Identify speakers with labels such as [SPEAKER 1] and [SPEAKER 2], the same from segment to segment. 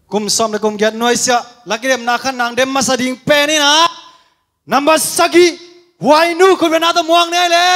[SPEAKER 1] kum som le kum get noisia laki dem na khan nang dem masading pe ni na number sagi why nu ko na to muang ne le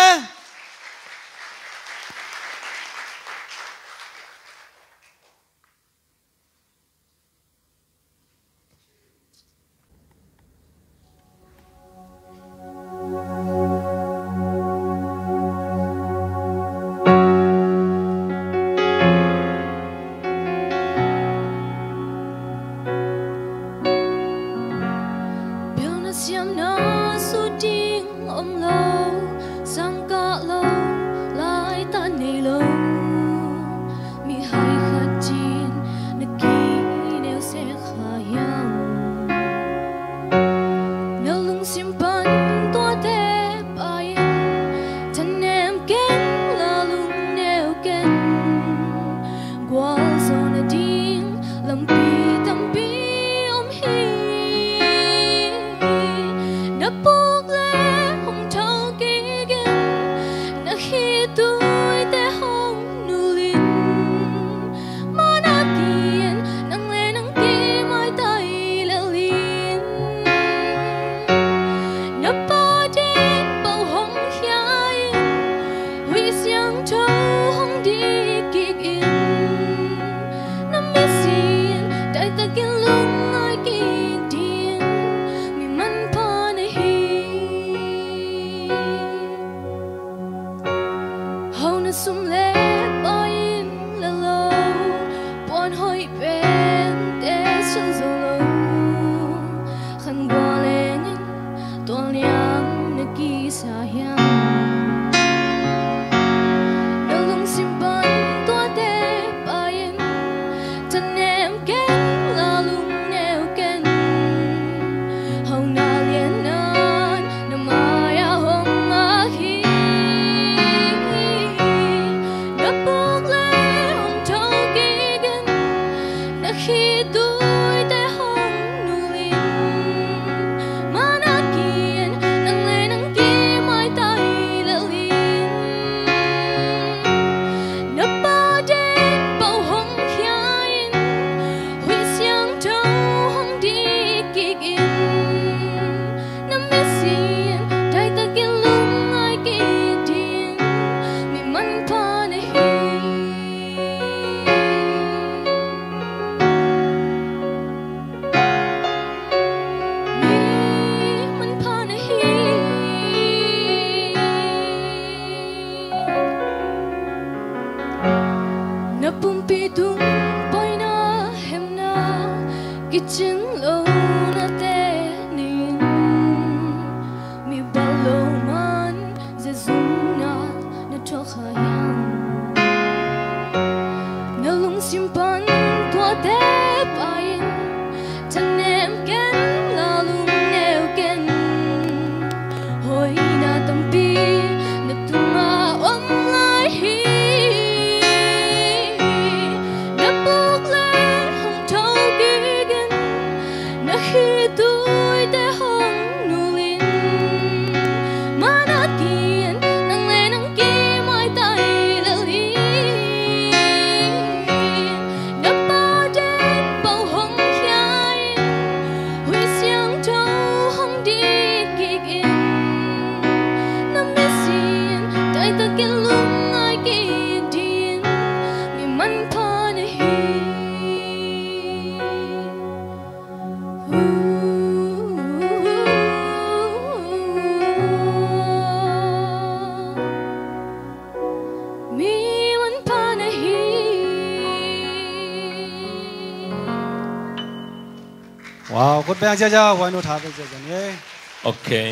[SPEAKER 1] wow good bang cha why no tha pe cha ne
[SPEAKER 2] okay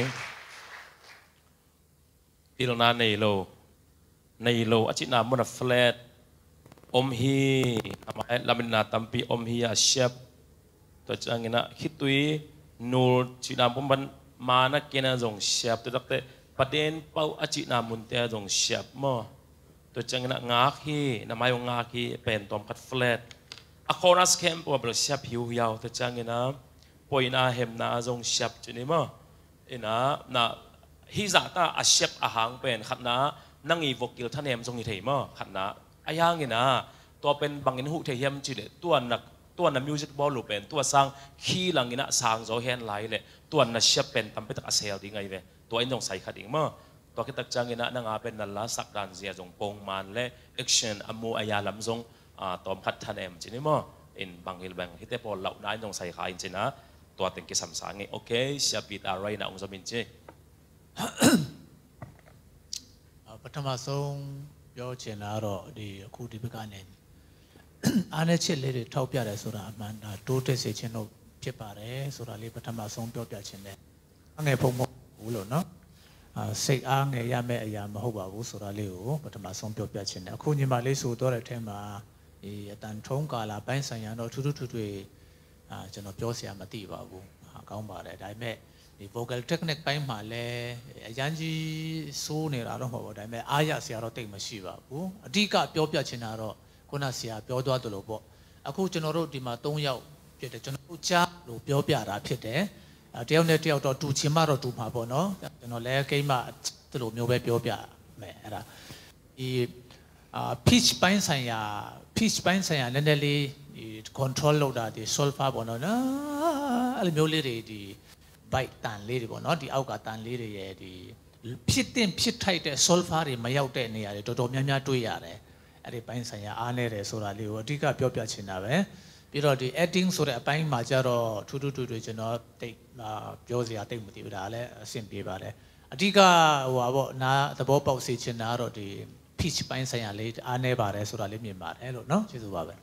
[SPEAKER 2] ilona nei lo achina mona flat hi amai lamina tampi hi a shep to changina khitui nur china bomban mana kena jong shep to takte paden pau achina munte jong shep mo to changina nga hi namai nga hi pen tom khat flat a chorus camp po bro shep hiu yaw to changina poina hem na jong shep chini mo ina na hi za ta a shep a hang pen khatna nangi vokil thanem jong ni thei mo khatna ayang ina to pen bangin hu the hiam chi le tuan nak ตัวนั้นมิวสิกบอลลูเป็นตัวสร้างขี้หลังนี้นะสร้างโจเฮนไลเลยตัวนั้นเชียเป็นตั้มไปตักเซลดีไงเว้ยตัวไอ้น้องใส่ขัดอีกมั้งตัวคิดตักจังนี้นะนั่งอาเป็นนั่นละสักดันเสียจงปงมันและแอคชั่นอโมอายาลำจงตอมขัดทันเอ็มจีนี่มั้งอินบางฮิลแบงฮิตเตปอลเหล่านั้นน้องใส่ขาอินจีนะตัวเต็งกิสัมสางไงโอเคเสียปิดอะไรนะองค์สมินจี
[SPEAKER 3] ปฐมส่งย้อนเชิญแล้วเราดีคู่ที่เป็นการเน้นอันนี้เชื่อเลยเท่าพิจารณาสุรามันดูเทศเชนเราเชื่อป่ะเลยสุราลีปฐมส่งพิจารณาเช่นนี้อันนี้พงศ์หูหล่อเนาะเสกอันนี้ยามแม่ยามมาหัวบุสุราลีโอปฐมส่งพิจารณาเช่นนี้คู่นี้มาเลยสู่ตัวเราเทมาตันทงกาลาเป็นสัญญาณเราทุกจะนับย้อนเสียมาตีบ่าวบุก้าวมาเลยได้แม่vocal technique ไปมาเลยยันจีสู้เนี่ยเราต้องบอกได้ไหมอายะเสียเราเต็มมาชีวะบุอดีก็เปียวเปียชินาเราคนน่ะเสียเปียวตัวตัวเราบอกအခုကျွန်တော်တို့ဒီမှာ3ယောက်ဖြစ်တယ်ကျွန်တော်တို့ကြားလို့ပြောပြတာဖြစ်တယ်တယောက်နဲ့တယောက်တော့တူချင်မှတော့တူမှာပေါ့နော်ကျွန်တော်လည်းကိမှဒီလိုမျိုးပဲပြောပြမယ်အဲ့ဒါဒီ pitch ပိုင်းဆိုင်ရာနည်းနည်းလေး control လုပ်တာဒီ solver ပေါ့နော်အဲ့လိုမျိုးလေးတွေဒီใบตันလေးတွေပေါ့နော်ဒီအောက်ကตันလေးတွေရဲ့ဒီဖြစ်တင်ဖြစ်ထိုက်တဲ့ solver တွေမရောက်တဲ့နေရာတွေတော်တော်များများတွေ့ရတယ်အဲ့ဒီပိုင်းဆိုင်ရာအားနေတယ်ဆိုတာလေးကိုအဓိကပြောပြချင်တာပဲပြီးတော့ဒီ acting ဆိုတဲ့အပိုင်းမှာကျတော့ထူးကျွန်တော်တိတ်ပြောစရာတိတ်မသိဘူးဒါလည်းအဆင်ပြေပါတယ်အဓိကဟိုပါပေါ့နားသဘောပေါက်စေချင်တာကတော့ဒီ pitch ပိုင်းဆိုင်ရာလေးအားနေပါတယ်ဆိုတာလေးမြင်ပါတယ်လို့နော်ကျေးဇူးပါပဲ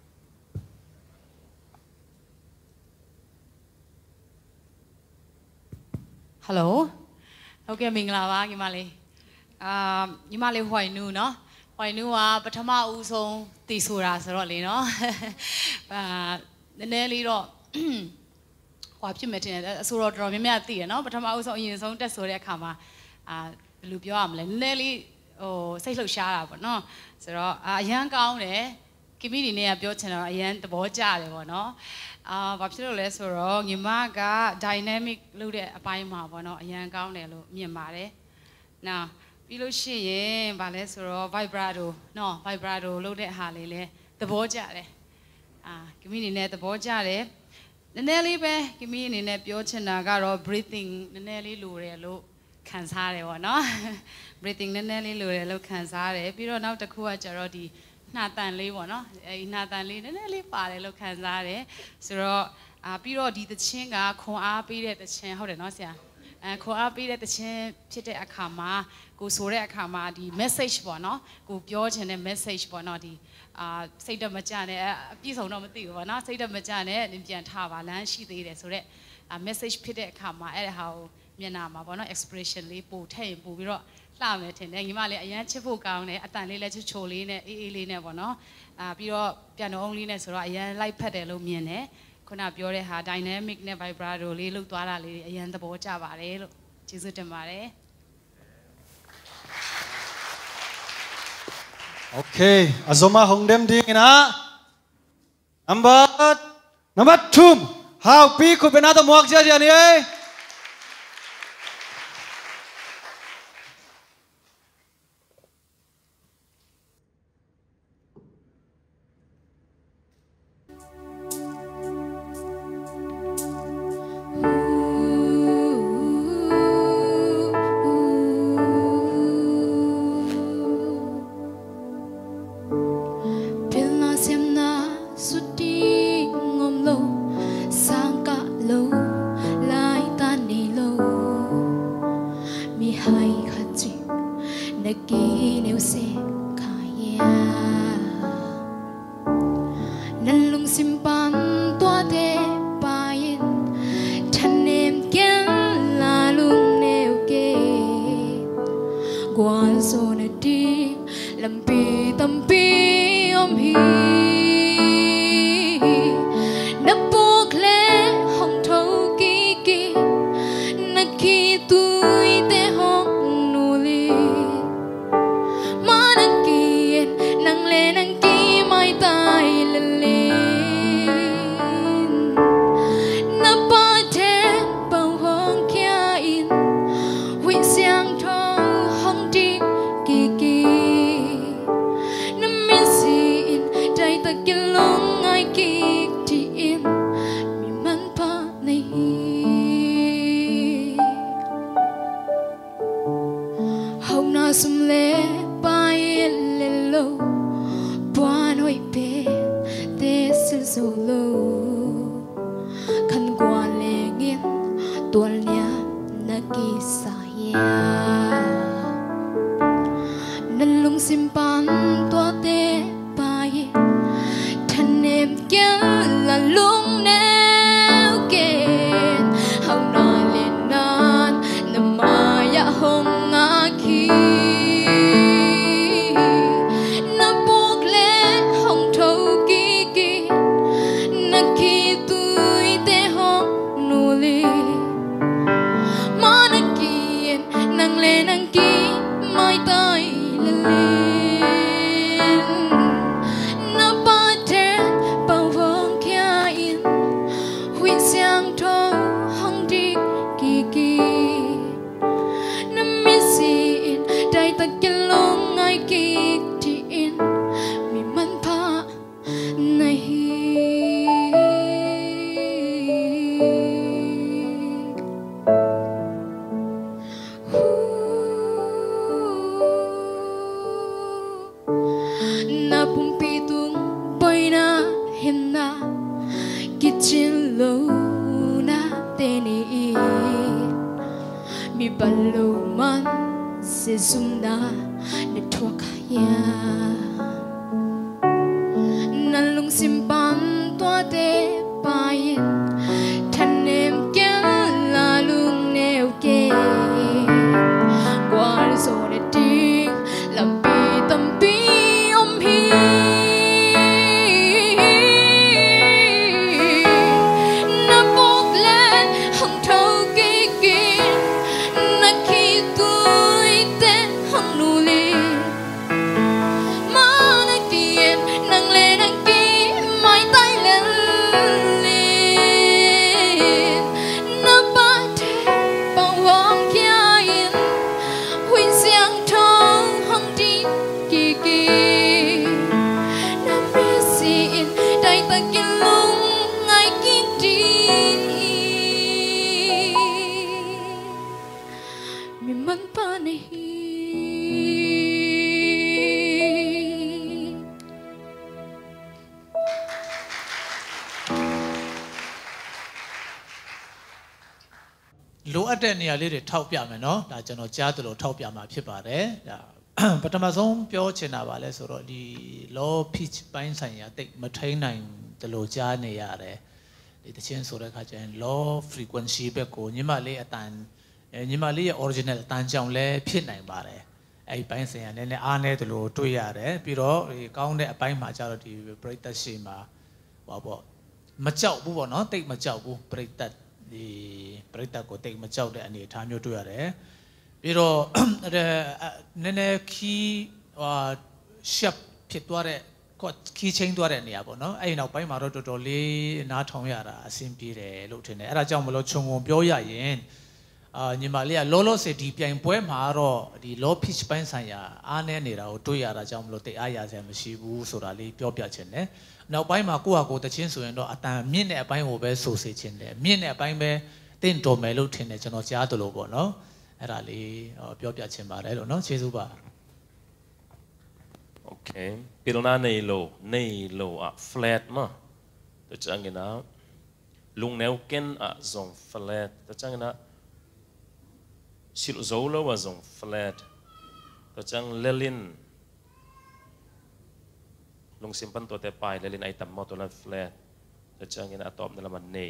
[SPEAKER 4] ฮัลโหลโอเคมิงลาบ้าညီမလေးညီမလေးဟွိုင်နူเนาะဟွိုင်နူကပထမဦးဆုံးတည်ဆိုတာဆိုတော့လေเนาะနည်းနည်းလေးတော့ဟွာဖြစ်မယ်တင်တယ်အဆိုတော့တော်တော်များများသိရเนาะပထမဦးဆုံးအရင်ဆုံးတက်ဆိုတဲ့အခါမှာဘယ်လိုပြောရမလဲနည်းနည်းလေးဟိုစိတ်လှုပ်ရှားတာပေါ့เนาะဆိုတော့အရန်ကောင်းတယ်ကိမီဒီနဲ့ကပြောချင်တာအရန်သဘောကျတယ်ပေါ့เนาะဘာဖြစ်လို့လဲဆိုတော့ညီမက dynamic လုပ်တဲ့အပိုင်းမှာပေါ့နော်အရန်ကောင်းတယ်လို့မြင်ပါတယ်။နောက်ပြီးလို့ရှိရင်ဗာလဲဆိုတော့ vibrato နော် vibrato လုပ်တဲ့ဟာလေးလဲသဘောကျတယ်။ကိမီအနေနဲ့သဘောကျတယ်။နည်းနည်းလေးပဲကိမီအနေနဲ့ပြောချင်တာကတော့ breathing နည်းနည်းလေးလိုတယ်လို့ခံစားရတယ်ပေါ့နော်။ breathing နည်းနည်းလေးလိုတယ်လို့ခံစားရတယ်။ပြီးတော့နောက်တစ်ခုကကျတော့ဒီနှာတန်လေးပေါ့နော်အဲဒီနှာတန်လေးနည်းနည်းလေးပါတယ်လို့ခံစားရတယ်ဆိုတော့ပြီးတော့ဒီသချင်းကခွန်အားပေးတဲ့သချင်းဟုတ်တယ်နော်ဆရာခွန်အားပေးတဲ့သချင်းဖြစ်တဲ့အခါမှာကိုဆိုတဲ့အခါမှာဒီ message ပေါ့နော်ကိုပြောချင်တဲ့ message ပေါ့နော်ဒီစိတ်တမကြနဲ့အပြည့်စုံတော့မသိဘူးပေါ့နော်စိတ်တမကြနဲ့ပြန်ထားပါလမ်းရှိသေးတယ်ဆိုတော့message ဖြစ်တဲ့အခါမှာအဲ့ဒါဟာကိုမျက်နှာမှာပေါ့နော် expression လေးပို့ထည့်ရင်ပို့ပြီးတော့လှမယ်ထင်တယ်ညီမလေးအရန်ချစ်ဖို့ကောင်းတယ်အတန်လေးလည်းချိုလေးနဲ့အေးလေးနဲ့ပေါ့နော်ပြီးတော့ပြန်တော့အုံးလေးနဲ့ဆိုတော့အရန်လိုက်ဖက်တယ်လို့မြင်တယ်ခုနပြောတဲ့ဟာ dynamic နဲ့ vibrato လေးလောက်သွားတာလေးအရန်သဘောကျပါတယ်လို့ကျေးဇူးတင်ပါတယ်
[SPEAKER 1] Okay azoma hongdem ding na number 2 how pi ko benata muak ja ni
[SPEAKER 5] Hãy subscribe cho kênh Ghiền Mì Gõ Để không bỏ lỡ solo khăn qua lệ nghiến tuần lia na kỳ saya nan lung simpan tua te pai thân em kia là lung neo kên hao na lên nan nằm maya hong ngã khi Sumna na tuakaya nalung simpan tua te payin thanem kya lalung neo ke kwar so de ting lampi tampi om hi na bok len hong thau ki ki na ki tu
[SPEAKER 3] တဲ့နေရာလေးတွေထောက်ပြမယ်နော်ဒါကျွန်တော်ကြားသလိုထောက်ပြမှာဖြစ်ပါတယ်ဒါပထမဆုံးပြောချင်တာပါလဲဆိုတော့ဒီ law pitch ပိုင်းဆိုင်ရာတိတ်မထိန်နိုင်တယ်လို့ကြားနေရတယ်ဒီတခြင်းဆိုတဲ့ခါကျရင် law frequency ဘက်ကိုညီမလေးအတန်ညီမလေးရဲ့ original အတန်ကြောင့်လည်းဖြစ်နိုင်ပါတယ်အဲ့ဒီပိုင်းဆိုင်ရာနည်းနည်းအားနည်းတယ်လို့တွေ့ရတယ်ပြီးတော့ဒီကောင်းတဲ့အပိုင်းမှာကျတော့ဒီပရိသတ်ရှိမှာဟောပေါ့မကြောက်ဘူးပေါ့နော်တိတ်မကြောက်ဘူးပရိသတ်ဒီပရိသတ်ကိုတိတ်မကြောက်တဲ့အနေအထားမျိုးတွေ့ရတယ်ပြီးတော့နည်းနည်းခီးရှပ်ဖြစ်သွားတဲ့ခီးချင်းသွားတဲ့နေရာပေါ့နော်အဲ့ဒီနောက်ပိုင်းမှာတော့တော်တော်လေးနားထောင်ရတာအဆင်ပြေတယ်လို့ထင်တယ်အဲ့ဒါကြောင့်မလို့ခြုံငုံပြောရရင်ညီမလေးကလောလောဆယ်ဒီပြိုင်ပွဲမှာတော့ဒီ law pitch ပိုင်းဆိုင်ရာအားနည်းနေတာကိုတွေ့ရတာကြောင့်မလို့တိတ်အားရစရာမရှိဘူးဆိုတာလေးပြောပြချင်တယ်နောက်ပိုင်းမှာကိုယ့်ဟာကိုယ်တချင်းဆိုရင်တော့အတန်မြင့်တဲ့အပိုင်းကိုပဲဆိုစေချင်တယ်မြင့်တဲ့အပိုင်းပဲတင့်တော်မယ်လို့ထင်တယ်ကျွန်တော်ကြားသလိုပေါ့နော်အဲ့ဒါလေးပြောပြချင်ပါတယ်လို့နော်ကျေးဇူးပါ
[SPEAKER 2] Okay pilna nei lo a flat ma to changina lung neu ken a zong flat to changina sil zo lo wa zong flat to chang lelin lung simpan to te pai lelin ai tam mo to la flat to changina atop na man nei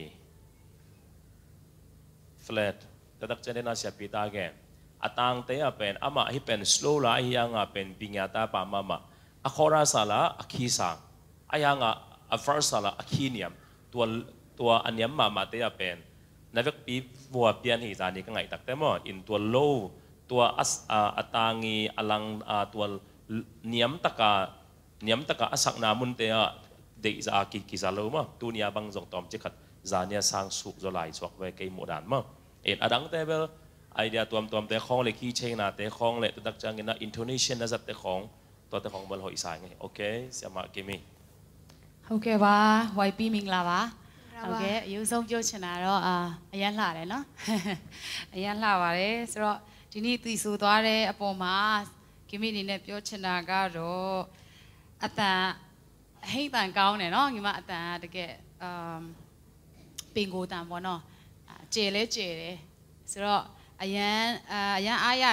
[SPEAKER 2] flat to dak chane na sia pita ge atang te a pen ama hi pen slow la hi anga pen pinyata pa mama akhora sala akhisang ayanga a first sala akhiniam tua anyam mama te a pen navek pi bua pian hi zani ka ngai tak te mo in tua low tua as atangi alang tua niam taka asak namun te a de za ki za lo ma tu nia bang jong tom chi khat zania sang su zo lai chok ve ke mo dan ma en adang te bel idea tuam te khong le ki cheng na te khong le tak chang ina intonation na zat te khong to te khong bal hoi sai ngai okay siama kimi
[SPEAKER 4] ဟုတ်ကဲ့ပါ YP မင်္ဂလာပါဟုတ်ကဲ့အယူဆုံးပြောချင်တာတော့အရန်လှတယ်နော်အရန်လှပါတယ်ဆိုတော့ဒီနေ့တည်ဆူသွားတဲ့အပေါ်မှာကိမိအနေနဲ့ပြောချင်တာကတော့အတန်ให้ต่างเก่าเนี่ยเนาะยี่มาแต่ตะเกะปิงโกต่างบ่เนาะเจเลยสุดแล้วอายันอายา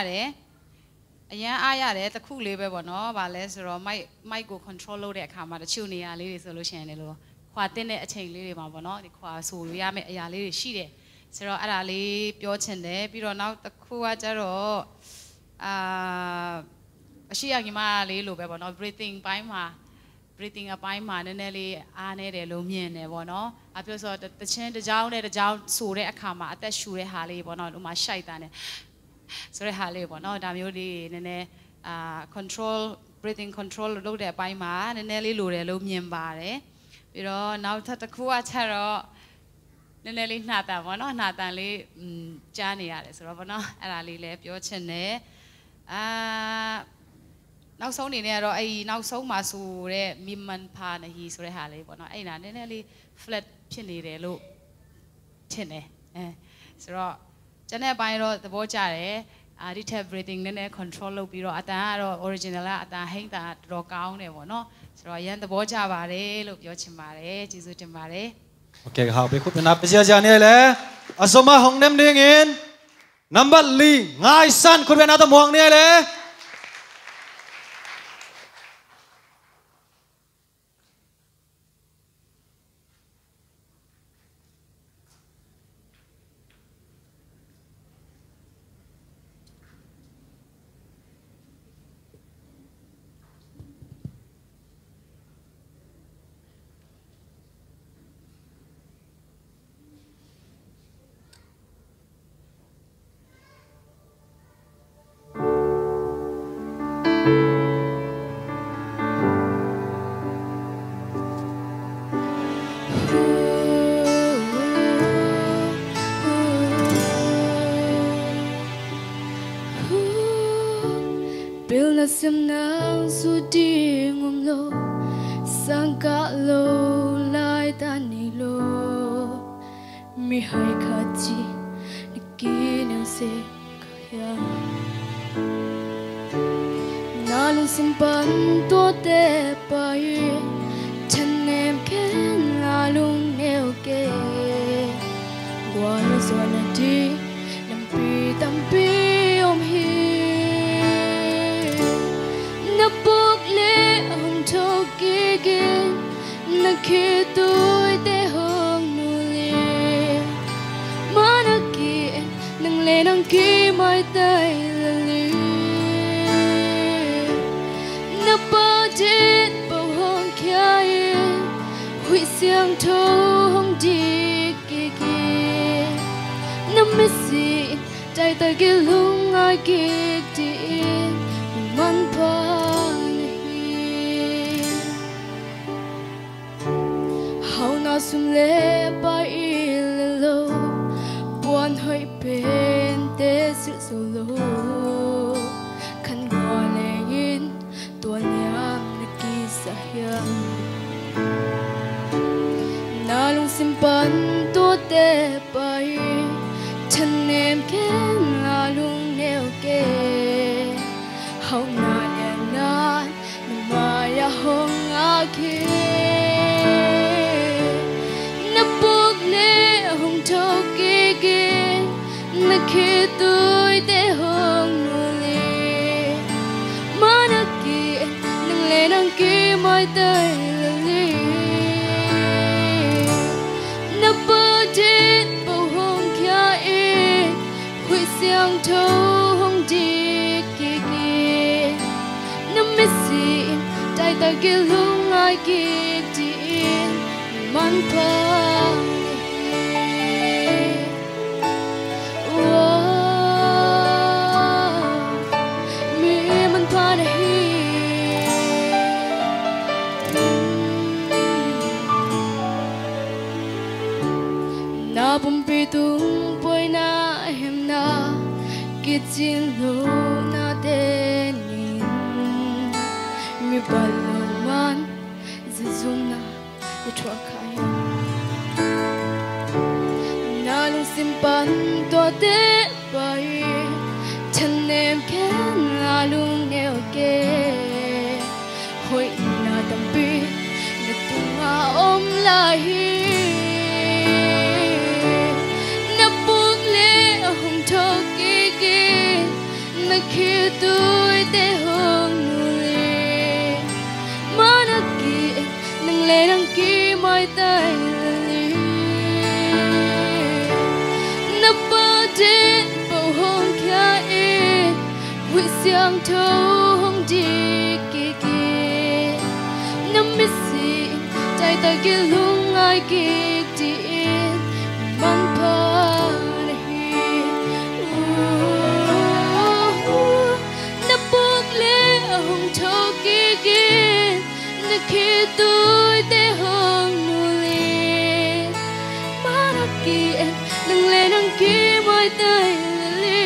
[SPEAKER 4] เลยตะคู่เลยไปบ่เนาะบาเลยสุดแล้วไม่กู control လုပ်တဲ့အခါမှာတချို့နေရာလေးတွေဆိုလို့ရှိရင်လည်းလို့ခွာတင်းတဲ့အချိန်လေးတွေမှာပေါ့เนาะဒီခွာဆိုလို့ရမယ့်အရာလေးတွေရှိတယ်ဆိုတော့အဲ့ဒါလေးပြောချင်တယ်ပြီးတော့နောက်တစ်ခုကကျတော့အရှိရညီမလေးလိုပဲပေါ့เนาะ breathing အပိုင်းမှာနည်းနည်းလေးအားနေတယ်လို့မြင်တယ်ပေါ့နော်အပြောဆိုတချင်းတကြောင်နဲ့တကြောင်ဆိုတဲ့အခါမှာအသက်ရှူတဲ့ဟာလေးပေါ့နော်ဥမာရှိုက်တာနဲ့ဆိုတဲ့ဟာလေးပေါ့နော်ဒါမျိုးလေးနည်းနည်းcontrol breathing control လုပ်တဲ့အပိုင်းမှာနည်းနည်းလေးလိုတယ်လို့မြင်ပါတယ်ပြီးတော့နောက်ထပ်တစ်ခုကချက်တော့နည်းနည်းလေးနှာတန်ပေါ့နော်နှာတန်လေးကြားနေရတယ်ဆိုတော့ပေါ့နော်အဲ့ဒါလေးလည်းပြောချင်တယ်နောက်ဆုံးနေနဲ့ကတော့အဲ့နောက်ဆုံးမှာဆိုတဲ့မိမန်ဖာနဟီဆိုတဲ့ဟာလေးပေါ့နော်အဲ့ဒါနည်းနည်းလေး flat ဖြစ်နေတယ်လို့ထင်တယ်ဆိုတော့ကျန်တဲ့အပိုင်းတော့သဘောကျတယ်ဒီထက် breathing နည်းနည်း control လုပ်ပြီးတော့အတန်ကတော့ original ကအတန်ဟိမ့်တာတော်တော်ကောင်းတယ်ပေါ့နော်ဆိုတော့ရန်သဘောကျပါတယ်လို့ပြောချင်ပါတယ်ကျေးဇူးတင်ပါတယ်
[SPEAKER 1] โอเคครับไปคุยนับไปเสียจานนี่แหละอสมาหงเดมดิ่งอินนัมเบอร์ลีง่ายสั้นคุณเป็นนักมองนี่แหละ
[SPEAKER 5] Sim nang su di ngom lo sangka lo lai ta ni lo mi hai kha chi ni ki ne se kaya na lu sim pan to te pa ye chan nem ken la lung ne ke wa lo so na di nam pi om hi khi tôi để hông nụ lệ mà nó kia nâng lên nâng kia mai tay là lì nó bao chết bao hông kia hủy xiang thâu hông đi kia nó mới gì trái tay kia lung ai kia đi man pa sum le ba illo buan hoi pen te su solo kan go le in tua nyam na ki sa hiam na lung sim pan to te ba chan nem ken la lung neo ke hau na le na ma ya hong a ke khi tôi để hông nụ lệ mà nó kia nâng lên nâng kia mai tay là lì nó bơ chết bao hông kia hủy xiang thâu hông đi kia nó mới gì trái tay kia lung ai kia đi man pa bum pi tung poi na hem na kitchen lo na de nin mi balong man zizum na de thwa khai na lung sim pan to de bai chan nem ken la lung neo ke hoi na tam pi na lahi na buk le hong thoki ki na khitu te hong nule mana ki nang le nang ki mai tai li na pa de bo hong kya e wi siang tho hong di ki ki na missy tai ta ki lung ai ki ti man pa khi tôi te hong nuli maraki nang le nang ki mai tai li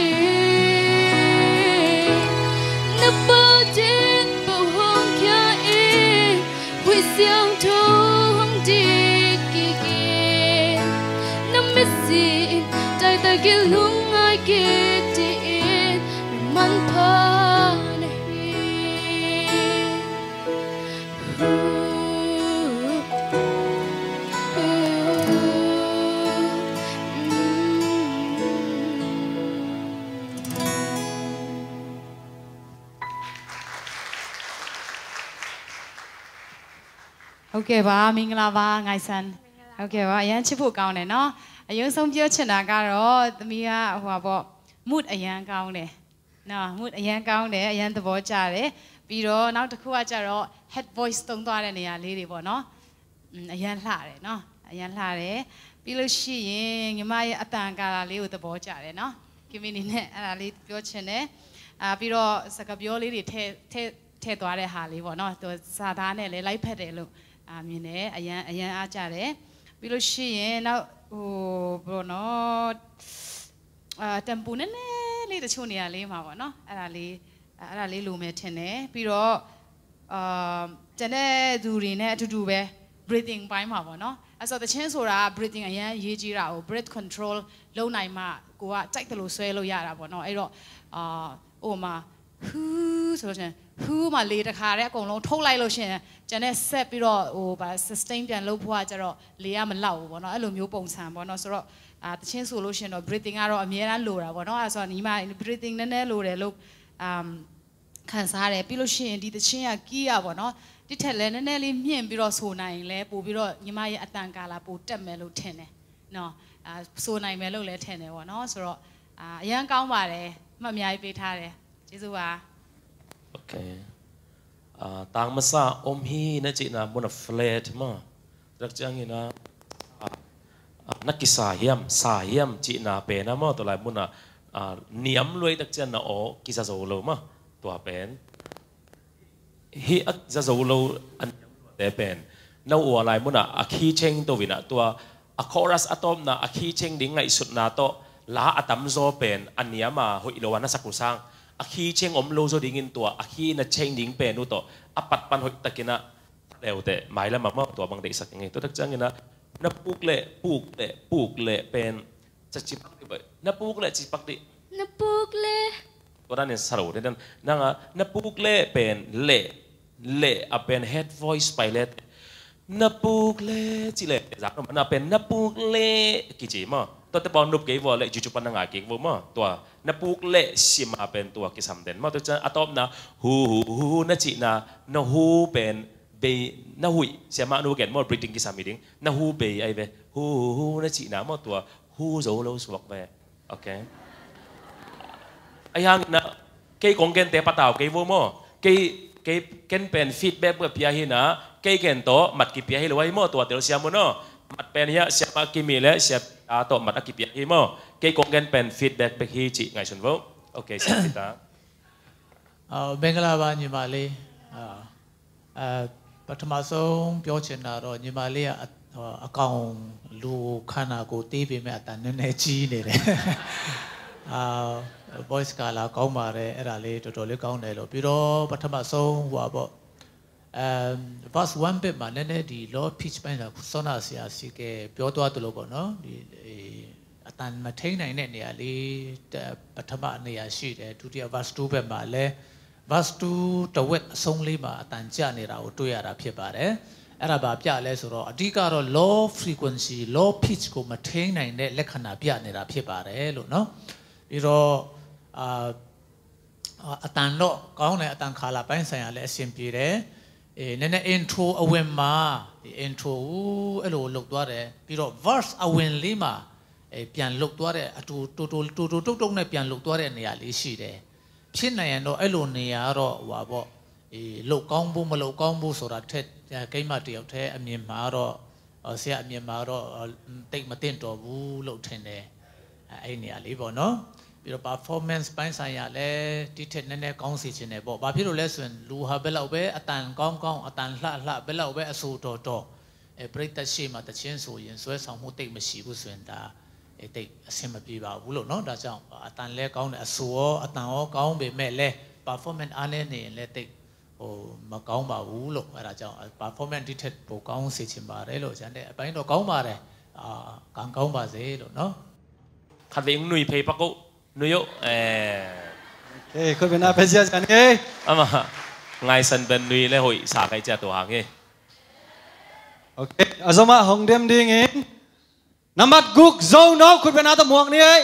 [SPEAKER 5] na pa jen bo hong kya e hui siang tho hong di ki ki na missy tai ta ki lung ai ki ti man pa
[SPEAKER 4] Okay ပါမင်္ဂလာပါငိုင်ဆန်ဟုတ်ကဲ့ပါအရန်ချစ်ဖို့ကောင်းတယ်နော်အရင်ဆုံးပြောချင်တာကတော့သမီးကဟိုပါပေါ့ mood အရန်ကောင်းတယ်နော် mood အရန်ကောင်းတယ်အရန်သဘောကျတယ်ပြီးတော့နောက်တစ်ခုကကျတော့ head voice သုံးသွားတဲ့နေရာလေးတွေပေါ့နော်အရန်လှတယ်နော်အရန်လှတယ်ပြီးလို့ရှိရင်ညီမရဲ့အတန်ကာလာလေးကိုသဘောကျတယ်နော်ကိမီနီနဲ့အဲ့ဒါလေးပြောချင်တယ်ပြီးတော့စကားပြောလေးတွေထည့်သွားတဲ့ဟာလေးပေါ့နော်သူစာသားနဲ့လည်းလိုက်ဖက်တယ်လို့မြင်တယ်အရန်အားကြတယ်ပြီးလို့ရှိရင်နောက်ဟိုဘယ်လိုနော်တမ်ပူနည်းနည်းလေးတချို့နေရာလေးမှာပေါ့နော်အဲ့ဒါလေးလိုမယ်ထင်တယ်ပြီးတော့ကျန်တဲ့သူတွေနဲ့အတူတူပဲ breathing ပိုင်းမှာပေါ့နော်အဲ့ဆိုတချင်းဆိုတာ breathing အရန်ရေးကြီးတာကို breath control လုပ်နိုင်မှကိုကကြိုက်တယ်လို့ဆွဲလို့ရတာပေါ့နော်အဲ့တော့ဟိုမှာဟူးဆိုလို့ရှင်ဟူးမှာလေတခါတည်းအကုန်လုံးထုတ်လိုက်လို့ရှင်ကျန်တဲ့ဆက်ပြီးတော့ဟိုဗာ sustain ပြန်လုပ်ဖို့ကကျတော့လေကမလောက်ဘူးပေါ့နော်အဲ့လိုမျိုးပုံစံပေါ့နော်ဆိုတော့တချင်းဆိုလို့ရှင်တော့ breathing ကတော့အများအားလိုတာပေါ့နော်အဲ့ဆိုတော့ညီမ breathing နည်းနည်းလိုတယ်လို့ခံစားရတယ်ပြီးလို့ရှိရင်ဒီတချင်းကကီးရပေါ့နော်တိထက်လည်းနည်းနည်းလေးမြင့်ပြီးတော့ဆိုနိုင်လဲပို့ပြီးတော့ညီမရဲ့အတန်ကာလာပို့တက်မယ်လို့ထင်တယ်နော်ဆိုနိုင်မယ်လို့လည်းထင်တယ်ပေါ့နော်ဆိုတော့အရန်ကောင်းပါတယ်မှတ်အများကြီးပေးထားတယ်ကျေးဇူးပါ
[SPEAKER 2] โอเคต่างมาซาอมฮีนะจีน่ะมันเฟลตมารักจังงี้นะนักกิสาเฮียมจีน่ะเป็นนะมาตัวไรมันนิยมรวยตักจันนะโอกิสาโซโลมาตัวเป็นฮีอักจะโซโลอันแต่เป็นน่าอวอะไรมันอะคีเชงตัววินะตัวอะคอรัสอะตอมนะอะคีเชงดิ้งไงสุดนะโตลาอะตัมโซเป็นอันนี้มาหุยโลวันนัสักกุซังอะคีเชงอมโลโซดิ้งตัวอะคีน่ะเชงดิ้งเป็นนู่นตัวอะปัดปันหุยตะกินะเร็วแต่หมายแล้วมาตัวบางเด็กสักยังไงตัวทักจังงี้นะนับปุกเละเป็นจะจิปักดิไปนับปุกเละจิปักดิ
[SPEAKER 5] นับปุกเละ
[SPEAKER 2] ตัวนั้นเนี่ยสรุปเนี่ยนั่งนับปุกเละเป็นเละเป็น head voice ไปเละนับปุกเละจีเละจากนั้นมันเป็นนับปุกเละกี่จีมั้งตัวแต่บอลนุบเกี่ยวเลยจู่ๆปันนังอาเกี่ยวมั้งตัวนับปุกเละชิมาเป็นตัวกิสามเด่นมั้งตัวจะอะตอมนะฮูนัจีนะนฮูเป็นเบนหุยเสียมานูเกตมั้ง breathing กิสามีดิ้งนฮูเบไอเบฮูนัจีนะมั้งตัวฮูโซโลสวกเบโอเคไอ้ยังนะเกี่ยกงเกนเตะปะตาวเกี่ยวมั้งเกี่ยเป็น feedback เพื่อพิจารณาเกี่ยโตมัดกิพิจารณาไว้มั้งตัวเดี๋ยวเสียมั้งเนาะมัดเป็นเหี้ยเสียมากิมีแล้วเสียโตมัดกิพิจารณามั้งเกี่ยกงเกนเป็น feedback ไปที่จีไงชนวะโอเคสิตา
[SPEAKER 3] เบงกลาบาညီမလေးပထမဆုံးပြောချင်တာတော့ညီမလေးကအကောင်လူခန္ဓာကိုတေးပေမဲ့အတန်နည်းနည်းကြီးနေတယ်voice ကလာကောင်းပါတယ်အဲ့ဒါလေးတော်တော်လေးကောင်းတယ်လို့ပြီးတော့ပထမဆုံးဟိုပေါ့verse 1 bit မှာနည်းနည်းဒီ low pitch ပိုင်းကစောနာဆရာစီကပြောသွားတယ်လို့ပေါ့နော်ဒီအတန်မထိန်နိုင်တဲ့နေရာလေးပထမနေရာရှိတယ်ဒုတိယ verse 2 bit မှာလည်းverse 2တဝက်အဆုံးလေးမှာအတန်ကျနေတာကိုတွေ့ရတာဖြစ်ပါတယ်အဲ့ဒါဘာပြလဲဆိုတော့အဓိကတော့ low frequency low pitch ကိုမထိန်းနိုင်တဲ့လက္ခဏာပြနေတာဖြစ်ပါတယ်လို့နော်ပြီးတော့အတန်တော့ကောင်းတယ်အတန်ခါလာပိုင်းဆိုင်ရာလည်းအဆင်ပြေတယ်နည်းနည်း intro အဝင်မှာဒီ intro အဲ့လိုလုပ်သွားတယ်ပြီးတော့ verse အဝင်လေးမှာပြန်လုပ်သွားတဲ့အတူတူတုတ်နဲ့ပြန်လုပ်သွားတဲ့နေရာလေးရှိတယ်ဖြစ်နိုင်ရင်တော့အဲ့လိုနေရာတော့ဟိုပါပေါ့လုတ်ကောင်းဖို့မလုတ်ကောင်းဖို့ဆိုတာထက်ကိမတယောက်တည်းအမြင်မှာတော့ဆရာအမြင်မှာတော့တိတ်မတင်တော်ဘူးလို့ထင်တယ်အဲ့နေရာလေးပေါ့နော်ပြီးတော့ performance ပိုင်းဆိုင်ရာလည်းဒီထက်နည်းနည်းကောင်းစီခြင်းတယ်ပေါ့ဘာဖြစ်လို့လဲဆိုရင်လူဟာဘယ်လောက်ပဲအတန်ကောင်းအတန်လှဘယ်လောက်ပဲအဆူတော်ပရိသတ်ရှိမှတခြင်းဆိုရင်ဆွဲဆောင်မှုတိတ်မရှိဘူးဆိုရင်ဒါတိတ်အဆင်မပြေပါဘူးလို့เนาะဒါကြောင့်အတန်လဲကောင်းတယ်အဆူရောအတန်ရောကောင်းပေမဲ့လဲ performance အားနည်းနေရင်လဲတိတ်မကောင်းပါဘူးလို့အဲ့ဒါကြောင့် performance ဒီထက်ပိုကောင်းစေချင်ပါတယ်လို့ကျန်တဲ့အပိုင်းတော့ကောင်းပါတယ်ကောင်းပါစေလို့เนาะ
[SPEAKER 2] ခါတဲ့ငွေဖေးပကုနွေ
[SPEAKER 1] โอเคคุณเป็นอาเพเซียกันเอ้
[SPEAKER 2] အမငိုင်းစန်ဘန်နွေလဲဟိုစာခိုင်ကြတော့ဟာငေ
[SPEAKER 1] โอเคအစမဟောင်းဒမ်ဒင်းငင်နံပါတ်ဂုတ်ဇုံတော့คุณเป็นอาตมวงนี่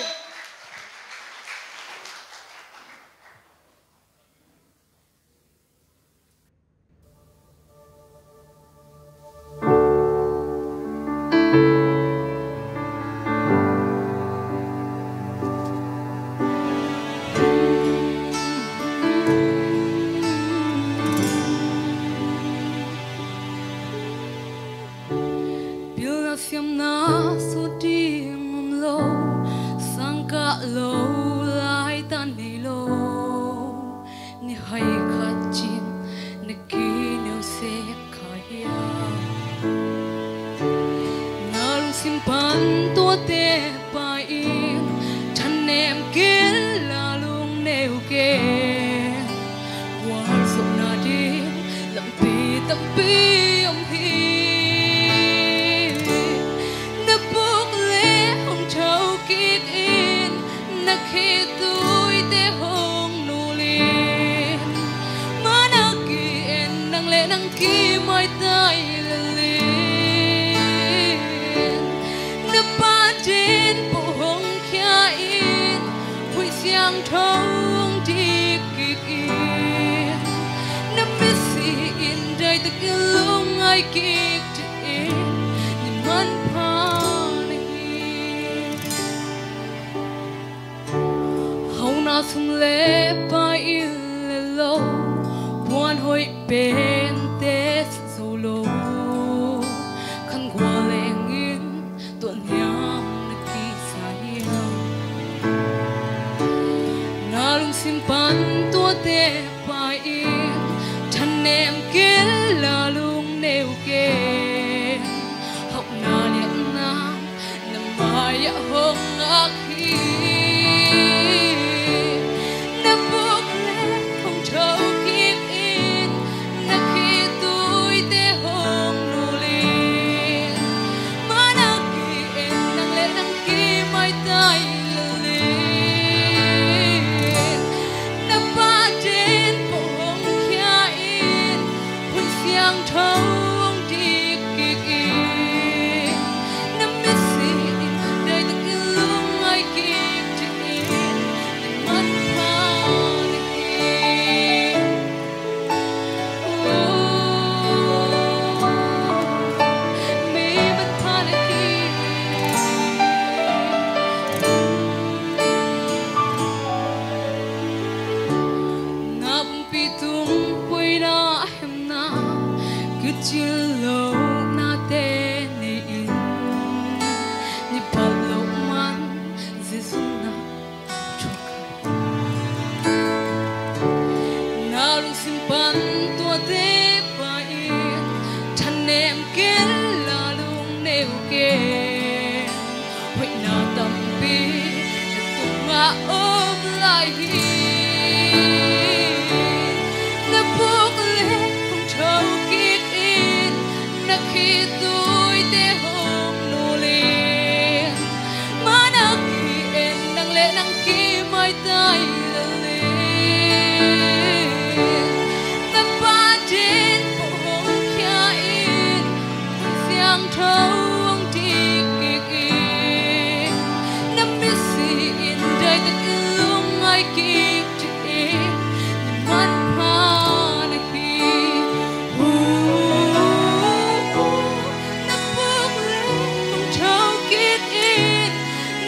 [SPEAKER 5] Give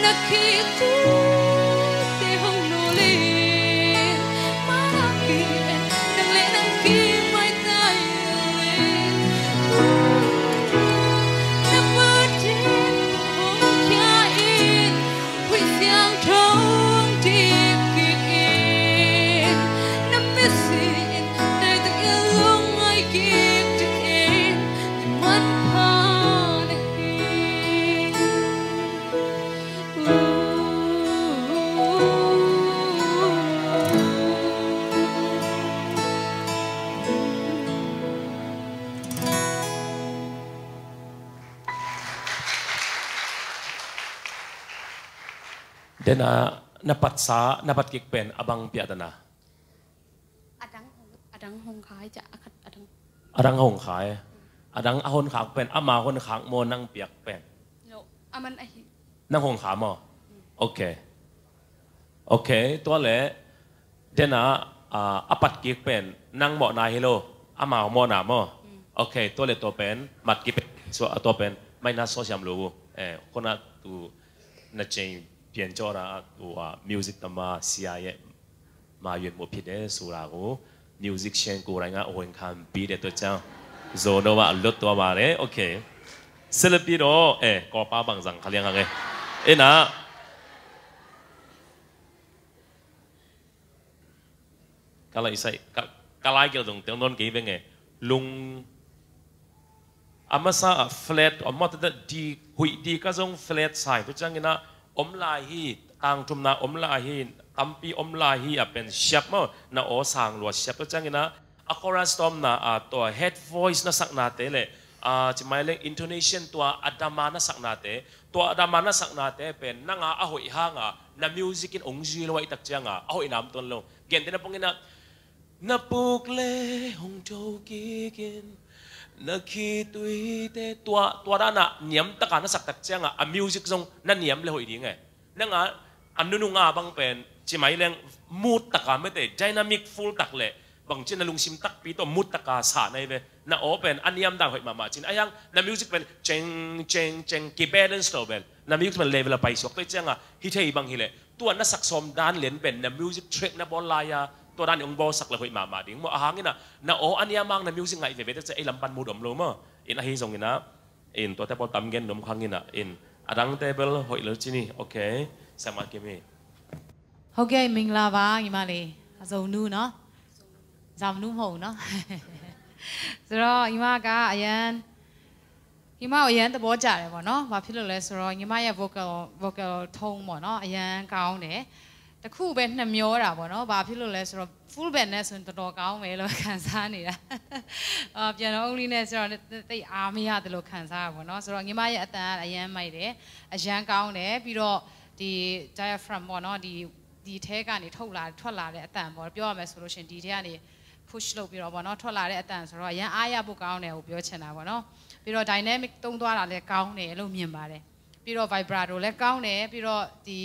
[SPEAKER 2] เดน่านปัสสานปัดกิกเป็นอบังเปียดนะ
[SPEAKER 5] อดังหงขายจะ
[SPEAKER 2] อดังหงขายอดังอหนขางเป็นอามาหนขางโมนั่งเปียกเป็น
[SPEAKER 5] มันไอ
[SPEAKER 2] นั่งหงขามอโอเคตัวเล่เดน่าอปัดกิกเป็นนั่งหมอนายฮิโลอามาหมอนามอโอเคตัวเล่ตัวเป็นมัดกิเป็นส่วนตัวเป็นไม่น่าโซเชียลรู้คนน่ะตัวน่าจะเปลี่ยนจอระตัวมิวสิกต่อมาเสียมาอยู่หมดผิดสุรากูมิวสิกเชนกูอะไรเงี้ยโอ้ยคันปีเด็ดตัวเจ้าโซโนว่าลดตัวมาเลยโอเคศิลปินก็ป้าบางสังเขาเรียกอะไรนะก็เลยใส่ก็ไล่เกี่ยวกับตรงนั้นกี่เป็นไงลุงอามาซาเฟลตอมมาตัดดีหุยดีก็ต้องเฟลตใส่ตัวจังนะอมลาฮีต่างจุมนาอมลาฮีตัมปีอมลาฮีเป็นเชฟมั้งน่าโอสังลัวเชฟตัวจังนะอะคอรัสตอมนะตัว head voice น่าสักนาเตเลยจะหมายเลข intonation ตัวอัดมาน่าสักนาเตตัวอัดมาน่าสักนาเตเป็นนั่งอ่ะหอยห่างน่า music อินองจีลไว้ตักจังหอยน้ำต้นลงเก่งแต่น่าพงกินน่าปุกเล่หงโจกินนักขีตุยเตตัวด้านน่ะเนียมตะการนักสักตักเจ้ามิวสิกซงนั่นเนียมเลยหอยดีไงนั่งอันนู้นบังเป็นจิไม่เลี้ยงมูดตะการไม่เตะไดนามิกฟูลตักเลยบางเช่นลุงซิมตักปีตัวมูดตะการสาในเว้น่าโอเป็นอันเนียมดังหอยมาจินไอ้ยังนั่นมิวสิกเป็นเจงกีเบลนสโตเบลนั่นมิวสิกเป็นเลเวลไปสวกตัวเจ้าฮิตให้บางฮิเลตัวนักสักสมด้านเหรียญเป็นนั่นมิวสิกเทรคนั่นบอลลายตัวด้านองค์บอสักเลยหอยมาดิ้งว่าหางนี่น่าโออันนี้มังน่ามิวสิกไงเวทจะไอ้ลำปันมูดอมโลมั้งอินอะไรส่งนี่นะอินตัวเทปตั้มเงินนมขังนี่นะอินอดังเทเบิลหอยเลยจีนี่โอเคสมัครเกมี
[SPEAKER 4] โอเคมิงลาบ้าอีมาเลยจงนูเนาะจำนูหงเนาะสำหรับอีมากะอายันอีมาอายันตะโบจ่าเลยบ่เนาะว่าพี่ลูกเลยสำหรับอีมาอย่า vocal ทงบ่เนาะอายันก้าวเนี่ยแต่คู่เป็นน้ำโยระบ่เนาะว่าพี่ลูกเลยสำหรับ full band เนี่ยส่วนตัวก้าวไม่เลยขันซ่านี่ละเปียโน only เนี่ยสำหรับแต่อาไม่ยากแต่เราขันซ่าบ่เนาะสำหรับอีมาอย่าอัตราอายันไม่เด้อายันก้าวเนี่ยพี่เราดี diaphragm บ่เนาะดีเทกันนี่ထုတ်လာတဲ့အတန်ပေါ့ပြောရမယ်ဆိုလို့ရှင်ဒီထဲကနေ push လုပ်ပြီးတော့ပေါ့နော်ထွက်လာတဲ့အတန်ဆိုတော့ရန်အားရဖို့ကောင်းတယ်ကိုပြောချင်တာပေါ့နော်ပြီးတော့ dynamic တုံးသွားတာလည်းကောင်းတယ်လို့မြင်ပါတယ်ပြီးတော့ vibrato လည်းကောင်းတယ်ပြီးတော့ဒီ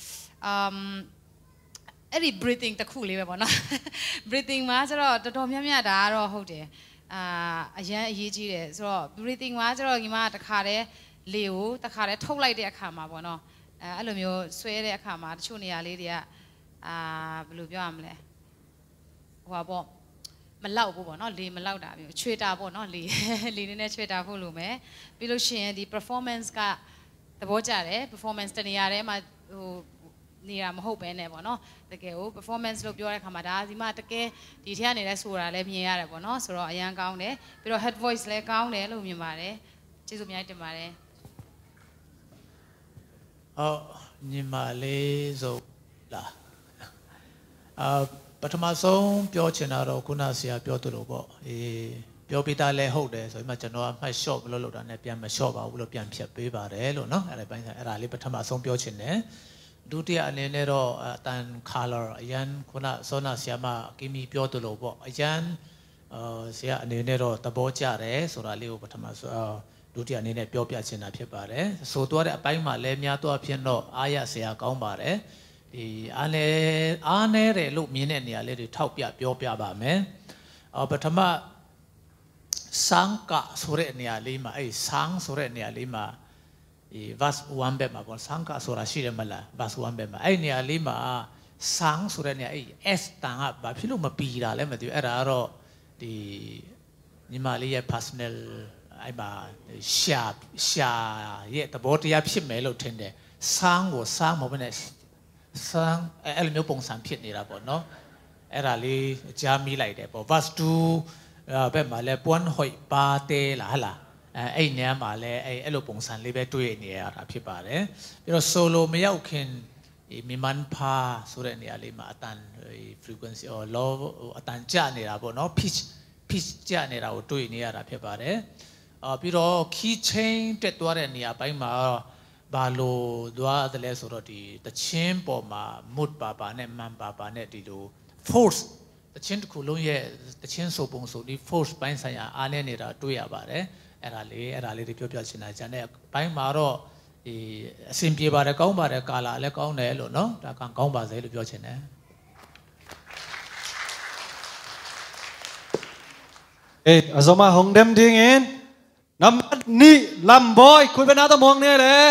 [SPEAKER 4] အဲ့ဒီ breathing တစ်ခုလေးပဲပေါ့နော် breathing မှာကျတော့တော်တော်များများဒါကတော့ဟုတ်တယ်အရန်အရေးကြီးတယ်ဆိုတော့ breathing မှာကျတော့ညီမတခါတည်းလေကိုတခါတည်းထုတ်လိုက်တဲ့အခါမှာပေါ့နော်အဲ့လိုမျိုးဆွဲတဲ့အခါမှာတချို့နေရာလေးတွေကဘယ်လိုပြောရမလဲဟိုပါပေါ့မလောက်ဘူးပေါ့နော်လေမလောက်တာမျိုးချွေတာပေါ့နော်လေနည်းနည်းချွေတာဖို့လိုမယ်ပြီးလို့ရှိရင်ဒီ performance ကသဘောကျတယ် performance တနေရာထဲမှာဟိုနေတာမဟုတ်ပဲနဲ့ပေါ့နော်တကယ်ကို performance လို့ပြောတဲ့အခါမှာဒါဒီမှာတကယ်ဒီထဲကနေလဲဆိုတာလည်းမြင်ရတယ်ပေါ့နော်ဆိုတော့အရန်ကောင်းတယ်ပြီးတော့ head voice လည်းကောင်းတယ်လို့မြင်ပါတယ်ကျေးဇူးအများကြီးတင်ပါတယ်
[SPEAKER 3] ညီမလေးဆိုလားပထမဆုံးပြောချင်တာတော့ခုနဆရာပြောသလိုပေါ့ပြောပြတာလည်းဟုတ်တယ်ဆိုပြီးမှကျွန်တော်ကမှတ် short ဘလို့လုပ်တာနဲ့ပြန်မ short ပါဘူးလို့ပြန်ဖြတ်ပေးပါတယ်လို့เนาะအဲ့ဒါပိုင်းအဲ့ဒါလေးပထမဆုံးပြောချင်တယ်ဒုတိယအနေနဲ့တော့အတန် color အရန်ခုနစောနာဆရာမကီမီပြောသလိုပေါ့အရန်ဆရာအနေနဲ့တော့သဘောကျတယ်ဆိုတာလေးကိုပထမဒုတိယအနေနဲ့ပြောပြချင်တာဖြစ်ပါတယ်ဆိုတော့တဲ့အပိုင်းမှာလည်းများတော့ဖြစ်တော့အားရဆရာကောင်းပါတယ်ဒီအားနဲတယ်လို့မြင်တဲ့နေရာလေးတွေထောက်ပြပြောပြပါမယ်ပထမစံကဆိုတဲ့နေရာလေးမှာအဲ့စံဆိုတဲ့နေရာလေးမှာ verse 1แบบมาบนสังกัดสุราชีเรมาละ verse 1แบบมาไอ้เนี่ยลิมาสังสุราเนี่ยไอ้ S ต่างแบบพี่ลูกมาปีละแล้วมาดูไอ้เราดีนี่มาลี personal ไอ้มาชาเย่แต่บทที่พิมพ์ไม่รู้ถึงเดสังว่าสังมาเป็นสังไอ้เรื่องปงสัมพิษนี่ละบ่เนาะไอ้เราลีจะมีอะไรเดบ่ verse 2แบบมาเลยปวนหอยปาเตละฮะละไอ้เนี่ยมาเลยไอ้ลูกปงสันเลยแบบตัวเนี่ยอะไรพี่ป่าเลยพี่เราโซโลไม่ยากขึ้นมีมันพาสุดเนี่ยเลยมาตัน frequency or low ตันจ้าเนี่ยละบ่เนาะ pitch จ้าเนี่ยเราตัวเนี่ยอะไรพี่ป่าเลยพี่เรา key chain เต็ดตัวเนี่ยไปมาบาโลดัวแต่ละสุดที่ตะเชนปอมามุดป่าเนี่ยมันป่าเนี่ยที่ดู forceตะเชนทุกคนเลยตะเชนโซปงโซดี force ไปสัญญาอันนี้เราตัวอย่างแบบเลยอะไรที่พี่ๆชินอาจารย์เนี่ยไปมาเราสิ่งที่บาร์ก้าวบาร์กาลาเล็กก้าวเนี่ยหรอเนาะแต่การก้าวบาร์เลยพี่ๆชินเนี่ย
[SPEAKER 1] อาจจะมาห้องเดิมดิ้งอินน้ำนี่ลำบอยคุยเป็นน้าตะมองเนี่ยเลย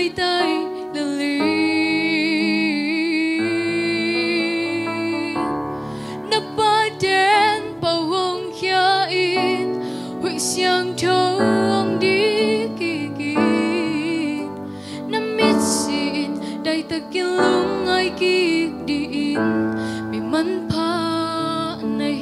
[SPEAKER 5] tay là lý nắp ba đen bao hồng khía in hội xiang thâu ông đi kỳ kỳ nắm mít xin đầy ta kia lung ai kỳ đi in bị mắn pha này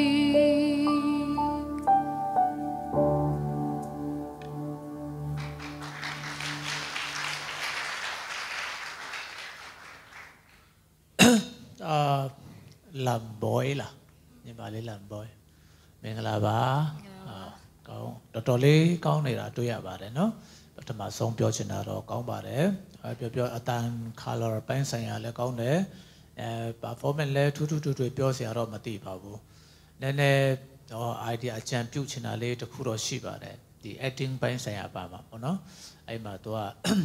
[SPEAKER 3] làm bói là nhưng mà lấy làm bói mình là bà conတော်လေးကောင်းနေတာတွေ့ရပါတယ်နော်ပထမဆုံးပြောချင်တာတော့ကောင်းပါတယ်ပြောအတန် color ပိုင်းဆိုင်ရာလည်းကောင်းတယ်performance လည်းထူးထူးတွေ့ပြောစရာတော့မသိပါဘူးနည်းနည်းတော့ idea အကြံပြုချင်တာလေးတစ်ခုတော့ရှိပါတယ်ဒီ acting ပိုင်းဆိုင်ရာပါမှာပေါ့နော်အဲ့မှာသူက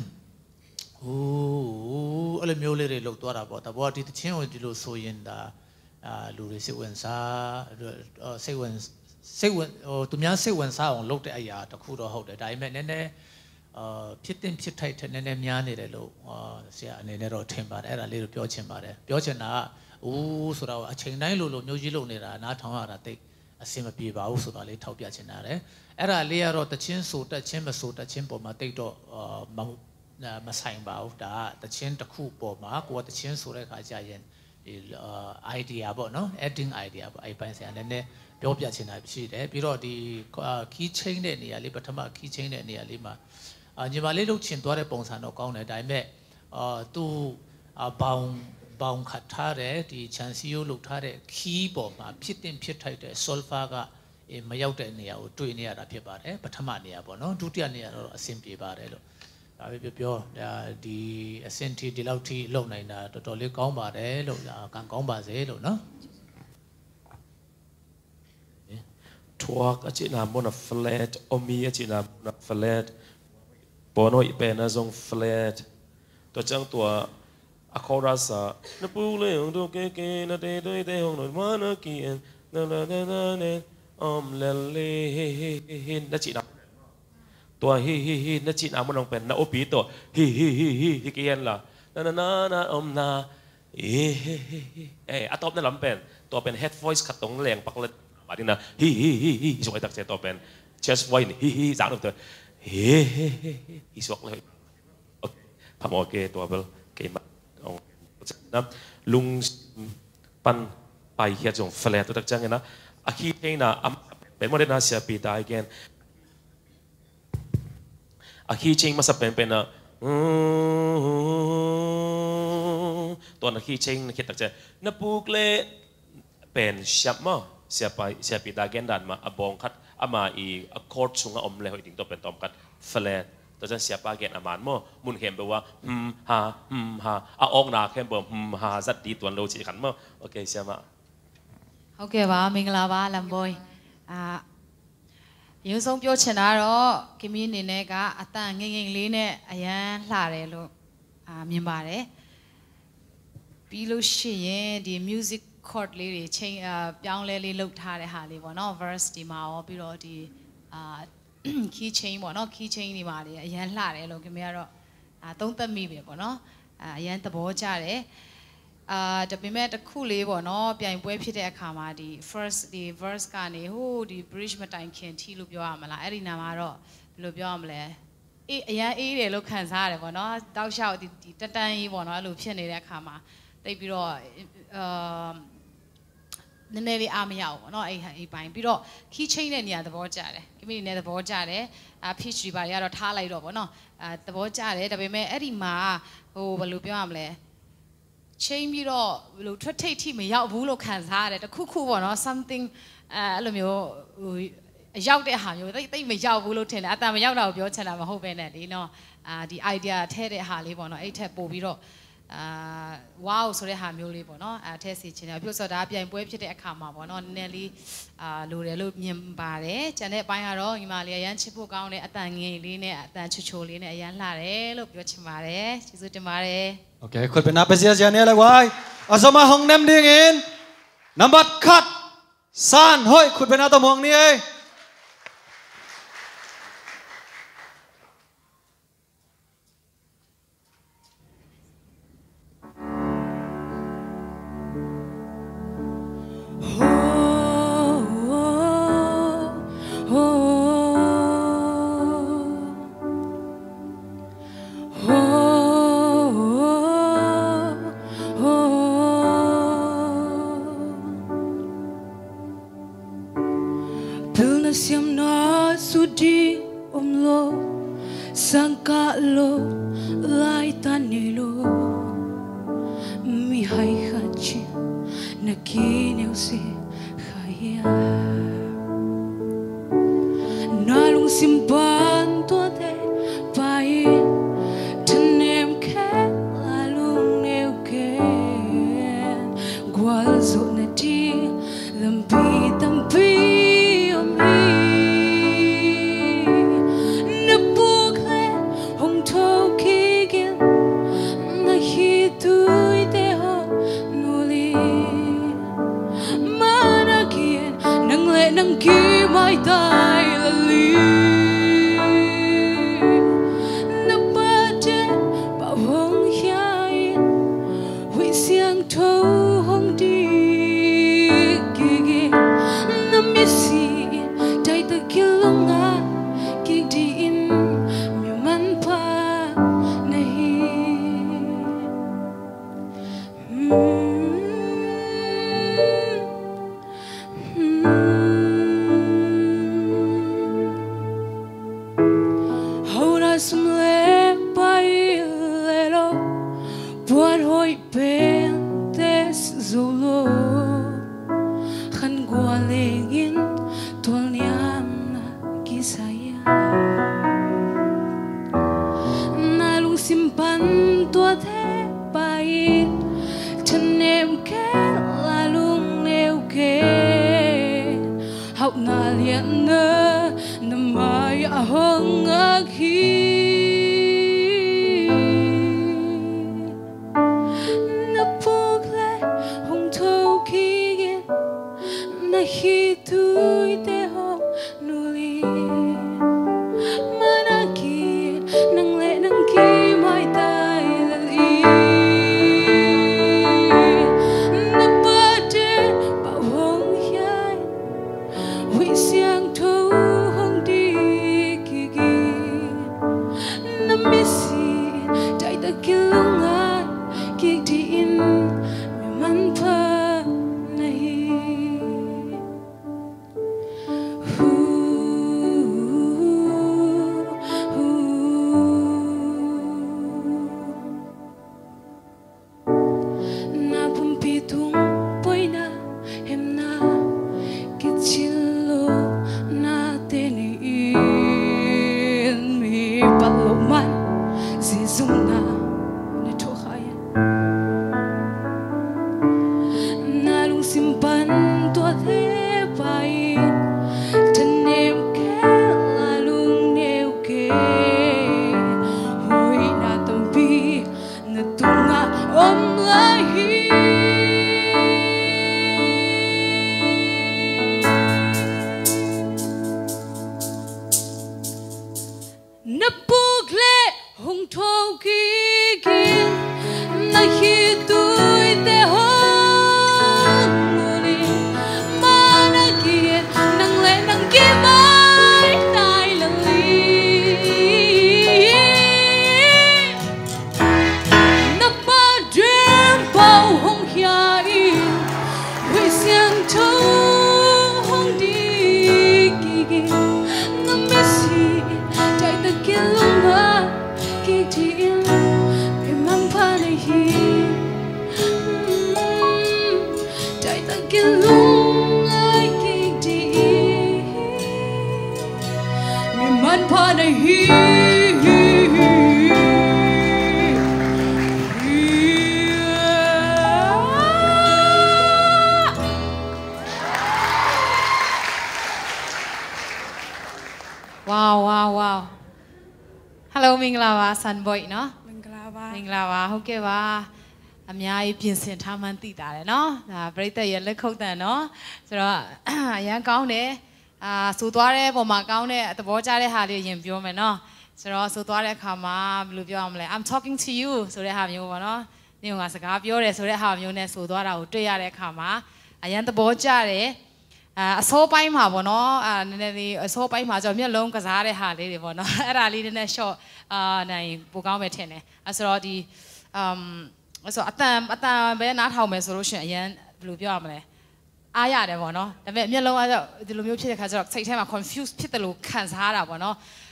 [SPEAKER 3] အဲ့လိုမျိုးလေးတွေလောက်သွားတာပေါ့တဘောဒီတချင်းကိုဒီလိုဆိုရင်ဒါလူတွေစိတ်ဝင်စားစိတ်ဝင်သူများစိတ်ဝင်စားအောင်လုပ်တဲ့အရာတစ်ခုတော့ဟုတ်တယ်ဒါပေမဲ့နည်းနည်းဖြစ်တင်ဖြစ်ထိုက်တဲ့နည်းနည်းများနေတယ်လို့ဆရာအနေနဲ့တော့ထင်ပါတယ်အဲ့ဒါလေးကိုပြောချင်ပါတယ်ပြောချင်တာဆိုတော့အချိန်တိုင်းလို့မျိုးကြီးလုပ်နေတာနားထောင်ရတာတိတ်အဆင်မပြေပါဘူးဆိုတာလေးထောက်ပြချင်တာတယ်အဲ့ဒါလေးကတော့တချင်းဆိုတက်ချင်းမဆိုတက်ချင်းပေါ်မှာတိတ်တော့မဆိုင်ပါဘူးဒါတချင်းတစ်ခုပေါ်မှာကိုကတချင်းဆိုတဲ့ခါကျရင်ဒီ idea ပေါ့နော် adding idea ပေါ့အဲ့ပိုင်းဆိုင်ကလည်းနည်းပြောပြချင်တာရှိတယ်ပြီးတော့ဒီ key chain တဲ့နေရာလေးပထမ key chain တဲ့နေရာလေးမှာညီမလေးလုပ်ချင်သွားတဲ့ပုံစံတော့ကောင်းတယ်ဒါပေမဲ့သူဘောင်ခတ်ထားတဲ့ဒီ chanceo လုပ်ထားတဲ့ key ပေါ်မှာဖြစ်တင်ဖြစ်ထိုက်တဲ့ solver ကမရောက်တဲ့နေရာကိုတွေ့နေရတာဖြစ်ပါတယ်ပထမနေရာပေါ့နော်ဒုတိယနေရာတော့အဆင်ပြေပါတယ်လို့ဒါပဲပြောဒီအဆင့်ထိဒီလောက်ထိလုံနိုင်တာတော်တော်လေးကောင်းပါတယ်လို့ကံကောင်းပါစေလို့နော်
[SPEAKER 2] ทัวร์ก็จีน่ามันฟลตอมีก็จีน่ามันฟลตปอนอยเป็นนะทรงฟลตตัวจังตัวอะคอรัสอะนปูเลยของตัวเก๋ๆนะเตยเตยของหน่อยมันนะกีนนะเลเลนะจีน่าตัวฮินะจีน่ามันลงเป็นนะโอปีตัวฮิเกียนล่ะนะนาอะตอบนั่นลำเป็นตัวเป็น head voice ขัดตรงแรงปักเลยมาดินะฮิสวยตักเสียตัวเป็น chest voice ฮิสามตัวฮิสวกเลยพามโอเคตัวเบลเกมนะลุงปันไปเฮียจงเฟลตัวตักจังนะอาคีเองนะเป็นโมเดลนาเซียปีตายกันอาคีเชงมาสับเป็นนะตัวนักคีเชงนักคิดตักจังนับปุกเล่เป็นชับมั้งเสียปีตาเกนดันมาอบองคัดอามาอีคอร์ดสุงอมเลยดิ่งตัวเป็นตอมคัดเฟลตตัวจันเสียปาเกนอามันมั้งมุนเข้มแปลว่าฮาอองนาเข้มแบบฮาจัดดีตัวเราจีกันมั้งโอเคเสียมา
[SPEAKER 4] โอเคပါမင်္ဂလာပါလမ်ဘွိုင်းရုံဆုံးပြောချင်တာတော့ကမီးအနေနဲ့ကအတန်ငငယ်လေးနဲ့အရန်လှတယ်လို့မြင်ပါတယ်ပြီးလို့ရှိရင်ဒီ music chord လေးတွေချိန်ပြောင်းလဲလေးလုပ်ထားတဲ့ဟာလေးပေါ့နော် verse ဒီမှာရောပြီးတော့ဒီ key chain ပေါ့နော် key chain ဒီမှာလေအရန်လှတယ်လို့ခင်ဗျားတော့သုံးသပ်မိပဲပေါ့နော်အရန်သဘောကျတယ်ဒါပေမဲ့တစ်ခုလေးပေါ့နော်ပြိုင်ပွဲဖြစ်တဲ့အခါမှာဒီ first ဒီ verse ကနေဟိုဒီ bridge မတိုင်ခင်ထီလို့ပြောရမလားအဲ့ဒီနာမှာတော့ဘယ်လိုပြောရမလဲအရန်အေးတယ်လို့ခံစားရတယ်ပေါ့နော်တောက်လျှောက်ဒီတတန်းကြီးပေါ့နော်အဲ့လိုဖြစ်နေတဲ့အခါမှာတိတ်ပြီးတော့နည်းနည်းလေးအားမရဘူးပေါ့နော်အဲ့ပိုင်းပြီးတော့ key chain တဲ့နေရာသဘောကျတယ်ကိမိနေသဘောကျတယ်pitch တွေပါတွေကတော့ထားလိုက်တော့ပေါ့နော်သဘောကျတယ်ဒါပေမဲ့အဲ့ဒီမှာဟိုဘယ်လိုပြောရမလဲchain ပြီးတော့ဘယ်လိုထွက်ထိတ်ထိမရောက်ဘူးလို့ခံစားရတယ်တခုခုပေါ့နော် something အဲ့လိုမျိုးဟိုရောက်တဲ့ဟာမျိုးတိတ်မရောက်ဘူးလို့ထင်တယ်အတန်မရောက်တာကိုပြောချင်တာမဟုတ်ပဲနဲ့လေနော်ဒီ idea ထဲတဲ့ဟာလေးပေါ့နော်အဲ့ထက်ပို့ပြီးတော့wow ဆိုတဲ့ဟာမျိုးလေးပေါ့နော်ထဲစီချင်တယ်ပြုတ်စော်ဒါပြိုင်ပွဲဖြစ်တဲ့အခါမှာပေါ့နော်နည်းနည်းလေးလိုတယ်လို့မြင်ပါတယ်ကျန်တဲ့အပိုင်းကတော့ညီမလေးအရန်ချစ်ဖို့ကောင်းတဲ့အတန်ငယ်လေးနဲ့အတန်ချိုလေးနဲ့အရန်လှတယ်လို့ပြောချင်ပါတယ်ကျေးဇူးတင်ပါတယ်
[SPEAKER 1] โอเคคุณเป็นนักเสียเนี่ยเลยว้ายอาสมาห้องน้ำดิ่งอินน้ำบัดคัดซานเฮ้ยคุณเป็นนักตะมองนี่เอง
[SPEAKER 5] lại tan nhảy lô mi hay khát chi na ki nêu si khaya na lung simpan tua te pai thân em khẽ là lung nêu kén gwal zo na ti tâm bi om na buộc le hong thâu khi gel na hi tui te ho nuli mana kien nang le nang ki mai tai la li na ba je ba hong hiai hui siang thâu hong đi si dai ta kilunga ki di in mi man pa nahi hora sumle pai lelo buat hoi pen tes zolo khan gwalengin tolnyam na kisaya nalung simpan tua the pai chanem ke lalung neu ke hau na lian na namai ahong akhi na pokle hong thâu khi na hi tui te ho nuli mana ki nang le nang ki mai tai la li na ba te ba hong hiai hui siang thu hong đi ki ki na mi si dai ta kilunga ki di in mi man pa Hello မင်္ဂလာပါ Sunboy เนาะမင်္ဂလာပါဟုတ်ကဲ့ပါအများကြီးပြင်ဆင်ထားမှန်းသိတာတယ်เนาะဒါပရိသတ်ရဲ့လက်ခုပ်တန်เนาะဆိုတော့အရန်ကောင်းတယ်ဆိုသွားတဲ့ပုံမှာကောင်းတဲ့သဘောကျတဲ့ဟာလေးရင်ပြောမယ်เนาะဆိုတော့ဆိုသွားတဲ့အခါမှာဘယ်လိုပြောအောင်မလဲ I'm talking to you ဆိုတဲ့ဟာမျိုးပေါ့เนาะနင်ကစကားပြောတယ်ဆိုတဲ့ဟာမျိုးနဲ့ဆိုသွားတာကိုတွေ့ရတဲ့အခါမှာအရန်သဘောကျတယ်အစိုးပိုင်းမှာပေါ့နော်နည်းနည်းလေးအစိုးပိုင်းမှာကျွန်တော်မျက်လုံးကစားတဲ့ဟာလေးတွေပေါ့နော်အဲ့ဒါလေးနည်းနည်း short နိုင်ပိုကောင်းပဲထင်တယ်ဆိုတော့ဒီဆိုအတန်ပဲနားထောင်မယ်ဆိုလို့ရှိရင်အရန်ဘယ်လိုပြောရမလဲအားရတယ်ပေါ့နော်ဒါပေမဲ့မျက်လုံးကတော့ဒီလိုမျိုးဖြစ်တဲ့ခါကျတော့စိတ်ထဲမှာ confuse ဖြစ်တယ်လို့ခံစားရတာပေါ့နော်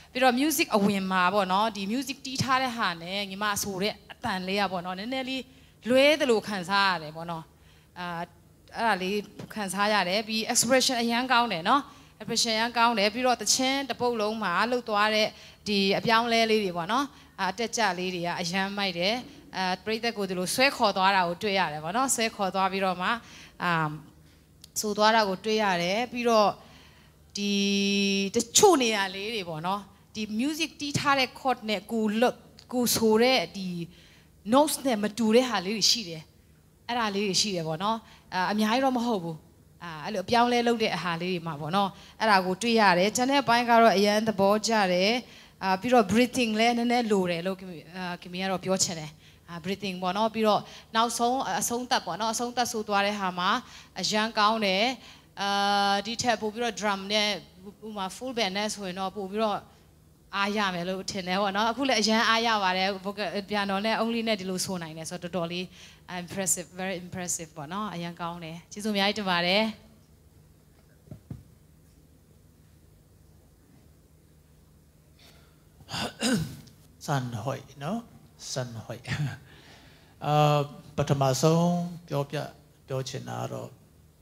[SPEAKER 4] ပြီးတော့ music အဝင်မှာပေါ့နော်ဒီ music တီးထားတဲ့ဟာနဲ့ညီမဆိုတဲ့အတန်လေးอ่ะပေါ့နော်နည်းနည်းလေးလွဲသလိုခံစားရတယ်ပေါ့နော်အဲ့ဒါလေးခံစားရတယ်ပြီး expression အရန်ကောင်းတယ်နော် expression အရန်ကောင်းတယ်ပြီးတော့တချင်းတပုတ်လုံးမှာလှုပ်သွားတဲ့ဒီအပြောင်းလဲလေးတွေပေါ့နော်အတက်ကြလေးတွေကအရန်မိုက်တယ်ပရိသတ်ကိုဒီလိုဆွဲခေါ်သွားတာကိုတွေ့ရတယ်ပေါ့နော်ဆွဲခေါ်သွားပြီးတော့မှဆိုသွားတာကိုတွေ့ရတယ်ပြီးတော့ဒီတချို့နေရာလေးတွေပေါ့နော်ဒီ music တီးထားတဲ့ chord နဲ့ကိုဆိုတဲ့ဒီ notes နဲ့မတူတဲ့ဟာလေးတွေရှိတယ်အဲ့ဒါလေးတွေရှိတယ်ပေါ့နော်အများကြီးတော့မဟုတ်ဘူးအဲ့လိုအပြောင်းလဲလုပ်တဲ့အဟာလေးတွေမှာပေါ့နော်အဲ့ဒါကိုတွေ့ရတယ်ကျန်တဲ့အပိုင်းကတော့အရန်သဘောကျတယ်ပြီးတော့ breathing လည်းနည်းနည်းလိုတယ်လို့ခင်မီကတော့ပြောချင်တယ်breathing ပေါ့နော်ပြီးတော့နောက်ဆုံးအဆုံးသတ်ပေါ့နော်အဆုံးသတ်ဆိုသွားတဲ့ဟာမှာအရန်ကောင်းတယ်ဒီထက်ပို့ပြီးတော့ drum နဲ့ဥမာ full band နဲ့ဆိုရင်တော့ပို့ပြီးတော့အားရမယ်လို့ထင်တယ်ပေါ့နော်အခုလည်းအရန်အားရပါတယ် piano နဲ့ only နဲ့ဒီလိုဆိုနိုင်တယ်ဆိုတော့တော်တော်လေး impressive very impressive ပေါ့နော်အရန်ကောင်းတယ်ကျေးဇူးအများကြီးတင်ပါတယ်
[SPEAKER 3] Sunhoy နော်Sunhoy ပထမဆုံးပြောချင်တာတော့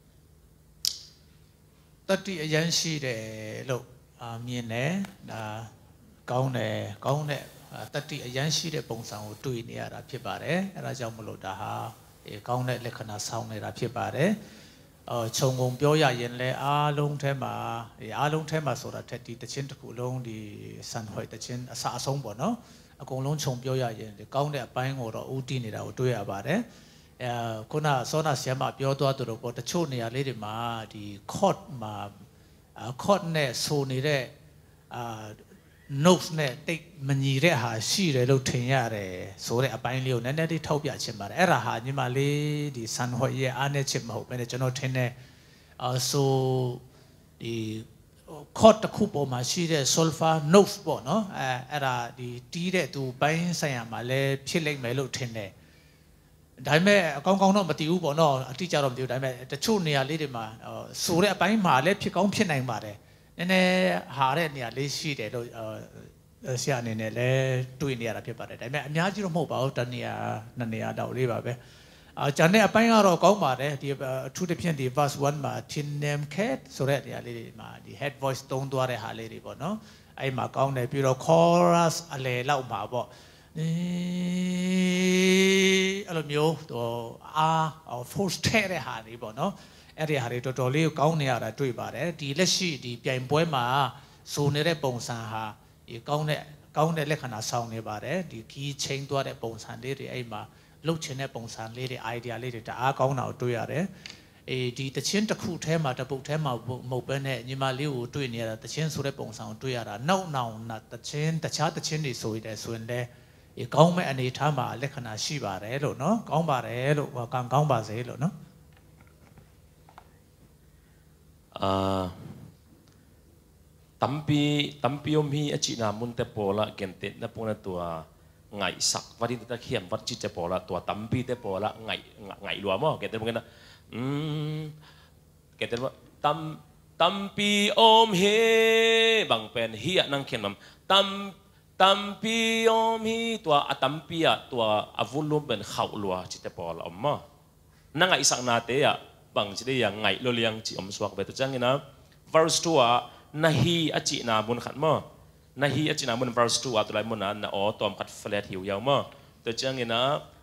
[SPEAKER 3] တတိအရန်ရှိတယ်လို့မြင်တယ်ဒါကောင်းတဲ့တတိအရန်ရှိတဲ့ပုံစံကိုတွေ့နေရတာဖြစ်ပါတယ်အဲဒါကြောင့်မလို့ဒါဟာကောင်းတဲ့လက္ခဏာဆောင်နေတာဖြစ်ပါတယ်ခြုံငုံပြောရရင်လည်းအားလုံးထဲမှာဆိုတာထက်ဒီတခြင်းတစ်ခုလုံးဒီ Sunhoy တခြင်းအစအဆုံးပေါ့နော်အကုန်လုံးခြုံပြောရရင်ကောင်းတဲ့အပိုင်းကိုတော့ဦးတည်နေတာကိုတွေ့ရပါတယ်ခုနစောနာဆရာမပြောသွားသလိုပေါ့တချို့နေရာလေးတွေမှာဒီ chord မှာ chord နဲ့ဆိုနေတဲ့notes နဲ့တိတ်မညီတဲ့ဟာရှိတယ်လို့ထင်ရတယ်ဆိုတဲ့အပိုင်းလေးကိုနည်းနည်းလေးထောက်ပြချင်ပါတယ်အဲ့ဒါဟာညီမလေးဒီ Sunhoy ရဲ့အားနည်းချက်မဟုတ်ဘဲနဲ့ကျွန်တော်ထင်တယ်ဆိုဒီ chord တစ်ခုပေါ်မှာရှိတဲ့ solfa notes ပေါ့နော်အဲ့ဒါဒီတီးတဲ့သူပိုင်းဆိုင်ရာမှာလည်းဖြစ်လိမ့်မယ်လို့ထင်တယ်ဒါပေမဲ့အကောင်းတော့မတည်ဘူးပေါ့နော်အတိအကျတော့မတည်ဘူးဒါပေမဲ့တချို့နေရာလေးတွေမှာဆိုတဲ့အပိုင်းမှာလည်းဖြစ်ကောင်းဖြစ်နိုင်ပါတယ်နည်းနည်းဟာတဲ့နေရာလေးရှိတယ်လို့ဆရာအနေနဲ့လည်းတွေ့နေရတာဖြစ်ပါတယ်ဒါပေမဲ့အများကြီးတော့မဟုတ်ပါဘူးတစ်နေရာနှစ်နေရာတော့လေးပါပဲကျန်တဲ့အပိုင်းကတော့ကောင်းပါတယ်ဒီအထူးသဖြင့်ဒီ verse 1မှာ tin name cat ဆိုတဲ့နေရာလေးတွေမှာဒီ head voice သုံးသွားတဲ့ဟာလေးတွေပေါ့နော်အဲ့မှာကောင်းတယ်ပြီးတော့ chorus အလယ်လောက်မှာပေါ့အဲ့လိုမျိုးforce ထဲတဲ့ဟာလေးပေါ့နော်အဲ့ဒီဟာတွေတော်တော်လေးကောင်းနေရတာတွေ့ပါတယ်ဒီလက်ရှိဒီပြိုင်ပွဲမှာဆိုနေတဲ့ပုံစံဟာဒီကောင်းတဲ့လက္ခဏာဆောင်နေပါတယ်ဒီ key change သွားတဲ့ပုံစံလေးတွေအဲ့မှာလှုပ်ချင်တဲ့ပုံစံလေးတွေ idea လေးတွေတအားကောင်းတာကိုတွေ့ရတယ်ဒီတခြင်းတစ်ခုထဲမှာတပုတ်ထဲမှာမဟုတ်ဘဲနဲ့ညီမလေးကိုတွေ့နေရတာတခြင်းဆိုတဲ့ပုံစံကိုတွေ့ရတာနောက်တခြင်းတခြားတခြင်းတွေဆိုရင်လည်းကောင်းမဲ့အနေထားမှာလက္ခဏာရှိပါတယ်လို့နော်ကောင်းပါတယ်လို့ကောင်းပါစေလို့နော်
[SPEAKER 2] tampi om hi achina mun te pola gente na pona tua ngai sak wadi ta khiam wat chi te pola tua tampi te pola ngai lua mo gente mungkin gente tampi om hi bang pen hi nang khiam tampi om hi tua atampi tua avulum ben khau lua chi te pola om mo na ngai sak na te ya bang chi de yang ngai lo liang chi om swak be to changina verse 2 nahi achina mun khat mo nahi achina mun verse 2 atulai mun na o tom khat flat hiu yaw mo to changina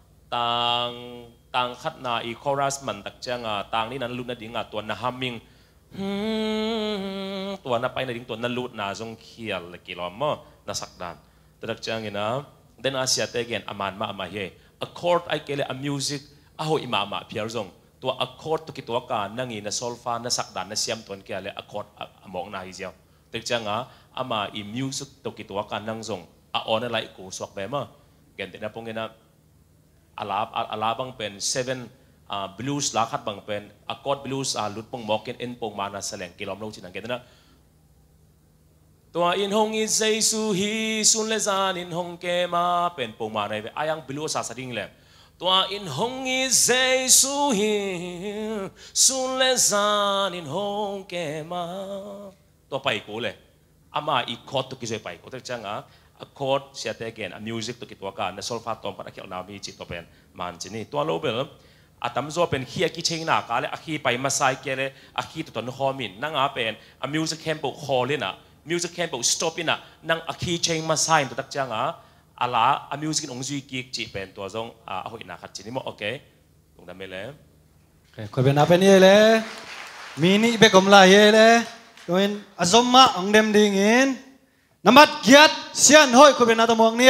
[SPEAKER 2] tang khat na i chorus man tak changa tang ni nan lut na dinga to na humming to na pai na ding to na lut na jong khial kilom mo na sakdan to tak changina then asia te again aman ma ma he a chord I kele a music a ho imama phiar jongตัว accord ตัวกี่ตัวการนั่งอีนโซลฟานั่งสักดานนั่งเสียมตัวนี้อะไร accord มองหน้าอีเจ้าแต่จังอ่ะอามาอีมิวสิกตัวกี่ตัวการนั่งส่งอ่อนอะไรกูสวกแบบมั้งเก่งแต่นะพวกนี้นะอาลาบังเป็น7 blues ลักขัดบังเป็น accord blues ลุดปงมอกเกนเอ็นปงมานะแสลงกิโลเมตรจีนังเก่งแต่นะตัวอินฮงอิเซซูฮีซุนเลซานอินฮงเกมาเป็นปงมาในอายัง blues สดิ้งเลยตัวอินฮงอิเซซูฮีซุนเลซานอินฮงเกมาตัวไปกูเลยอามาอีคอร์ดตุกิจไปก็จะจังอ่ะคอร์ดเสียแต่เกณฑ์มิวสิกตุกิตัวกันในโซลฟาตอมปันเกี่ยวนามีจิตตัวเป็นมันจีนี่ตัวโลเบลอาตมโซเป็นขี้กิเชงหนักอะไรขี้ไปมาใส่เกลือขี้ตัวนึกฮอมินนั่งอาเป็นมิวสิกแคมป์ฮอลเลยนะมิวสิกแคมป์สต็อปนะนั่งขี้เชงมาใส่ตัวตักจังอ่ะอะไรมิวสิกองจุยกิจีเป็นตัวจงหัวหน้าขัดจีนี่มั้งโอเคตรงนั้นไม่เลย
[SPEAKER 1] คนเป็นอาเป็นยังเลยมินิเบกอมลายเลยตัวนี้อาสมมาองเดมดิ่งอินน้ำมัดเกียรติเสียนห้อยคนเป็นอาตมองนี่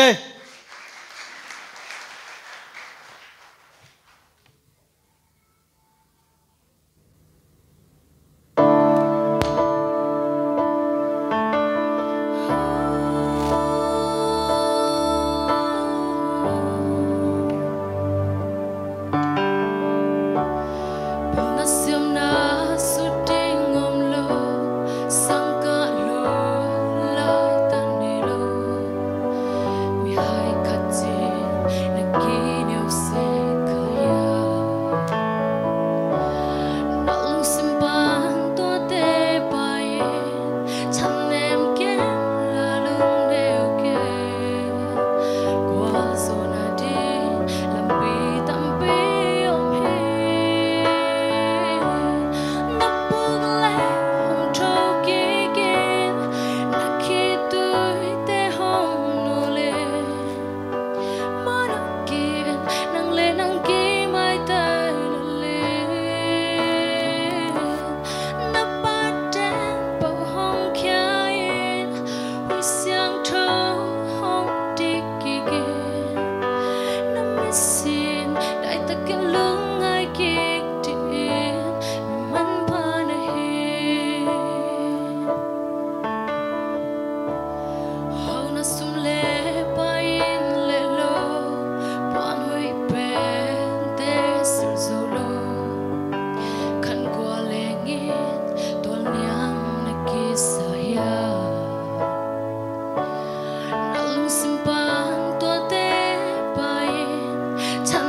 [SPEAKER 1] ท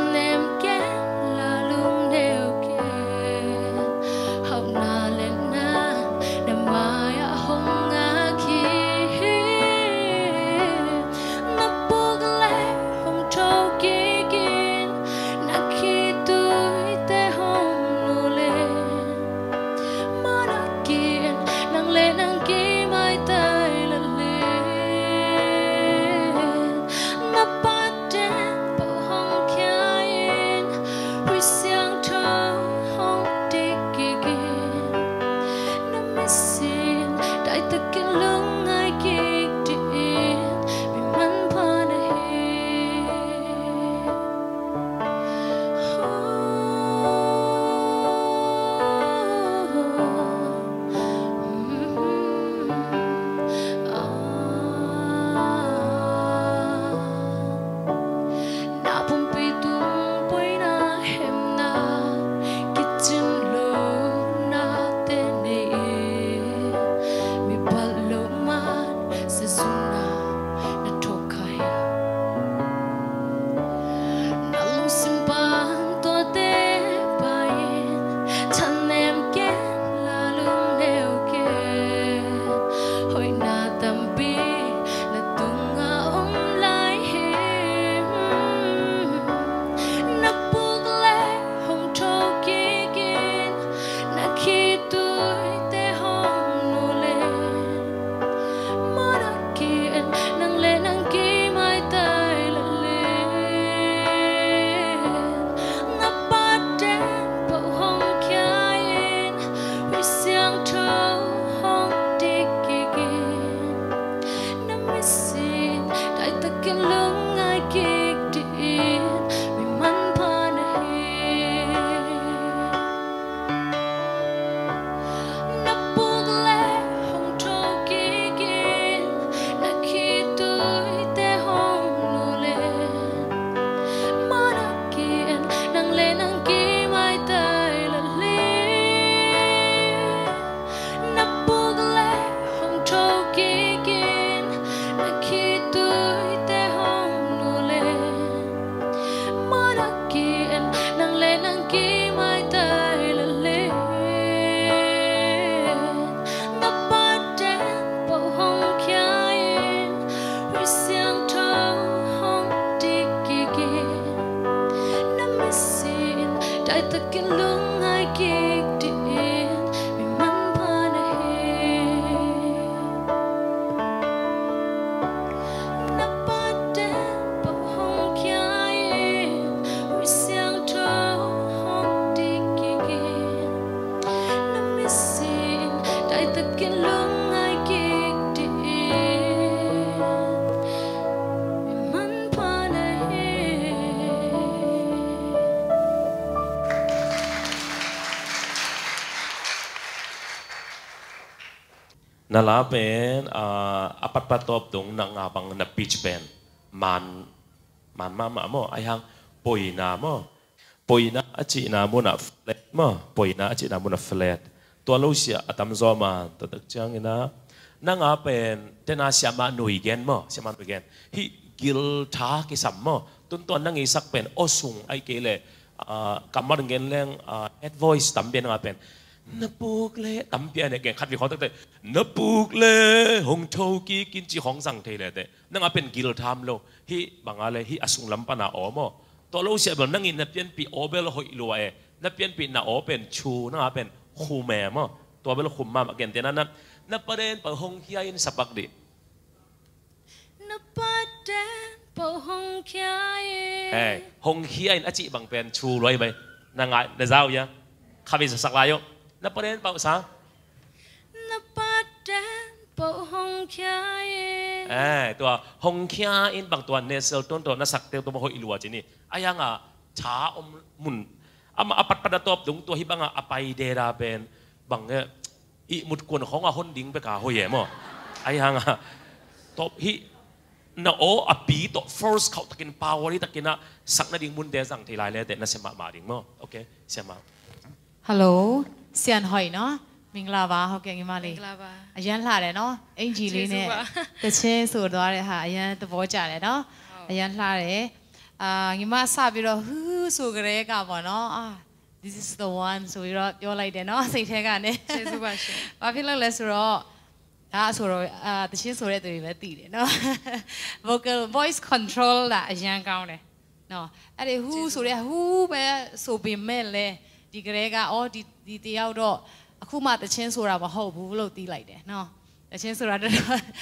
[SPEAKER 2] นั่นละเป็นอปัตปัตตบตรงนางอาบังนับปีชเป็นมันมาโมไอฮังปอยนาโมปอยนาอจินามุนัฟเลตโมปอยนาอจินามุนัฟเลตตัวลูกเสียอัตมซอมาตัวตักจังนะนางอาเป็นเจนาเสียมาหน่วยเกนโมเสียมาหน่วยเกนฮิกิลทากิสัมโมตัวนางอีสักเป็นโอซุงไอเกเลกำมังเงินเรื่องhead voice ตั้มเป็นอะไรเป็นนับปุกเล่ตั้มเป็นเนี่ยเก่งคัดวิเคราะห์ตั้งแต่นับปุกเล่หงโชกีกินจีของสังเทเลยแต่นั่งอาเป็นกิลทามโลฮีบางอะไรฮีอสุงลำปนาโอโมตัวเราเสียแบบนั่งอินนับเป็นปีโอเบลหอยรัวนับเป็นปีนาโอเป็นชูนั่งอาเป็นคูแมโมตัวเบลคุมมาเก่งแต่นั้นนับประเด็นปะหงเฮียอินสับปักดิ
[SPEAKER 5] นับประเด็นปะหงเฮีย
[SPEAKER 2] หงเฮียอินอจิบางเป็นชูรวยไปนางไงในเจ้าเนี่ยข้าวิสักลายอยู่นับประเด็นเปล่าซะ
[SPEAKER 5] นับประเด็นปะหงเฮีย
[SPEAKER 2] ตัวหงเฮียอินบางตัวเนเซลต้นตัวนักสักเตียวตัวมาหอยลัวจีนี่อายังช้าอมมุนอาปัดปัดตัวดุงตัวฮิบังอไปเดราเป็นบางเนี่ยอีมุดกวนของอาหนดิ้งไปกาหอยมั้งอายังตัวฮิน่าโอ้อปีตัว first เขาตะกิน power ที่ตะกินนะสักนาดิ่งมุนเดสังทีไรเลยแต่น่าเสียมาดิ่งมั้งโอเคเสียมา
[SPEAKER 4] ฮัลโหลเซียนหอยเนาะมิงลาบาเขาเก่งมาเลยอายันหลาเลยเนาะเอ็งจีเลยเนี่ยแต่เช่สุดตัวเลยค่ะอายันตัวโบจ่าเลยเนาะอายันหลาเลยงิมาซาบิโรฮู้สุกเรกับบ่เนาะthis is the one สุบิโรပြောလိုက်တယ်เนาะစိတ်ထဲကနေကျေးဇူးပါရှင်ဘာဖြစ်လို့လဲဆိုတော့ဆိုတော့တချင်းဆိုတဲ့သူတွေလည်းသိတယ်เนาะ vocal voice control တာအရန်ကောင်းတယ်เนาะအဲ့ဒီဟူးဆိုတဲ့ဟူးပဲဆိုပေမဲ့လည်းဒီကလေးကဒီတယောက်တော့အခုမှတချင်းဆိုတာမဟုတ်ဘူးလို့သိလိုက်တယ်เนาะတချင်းဆိုတာတော့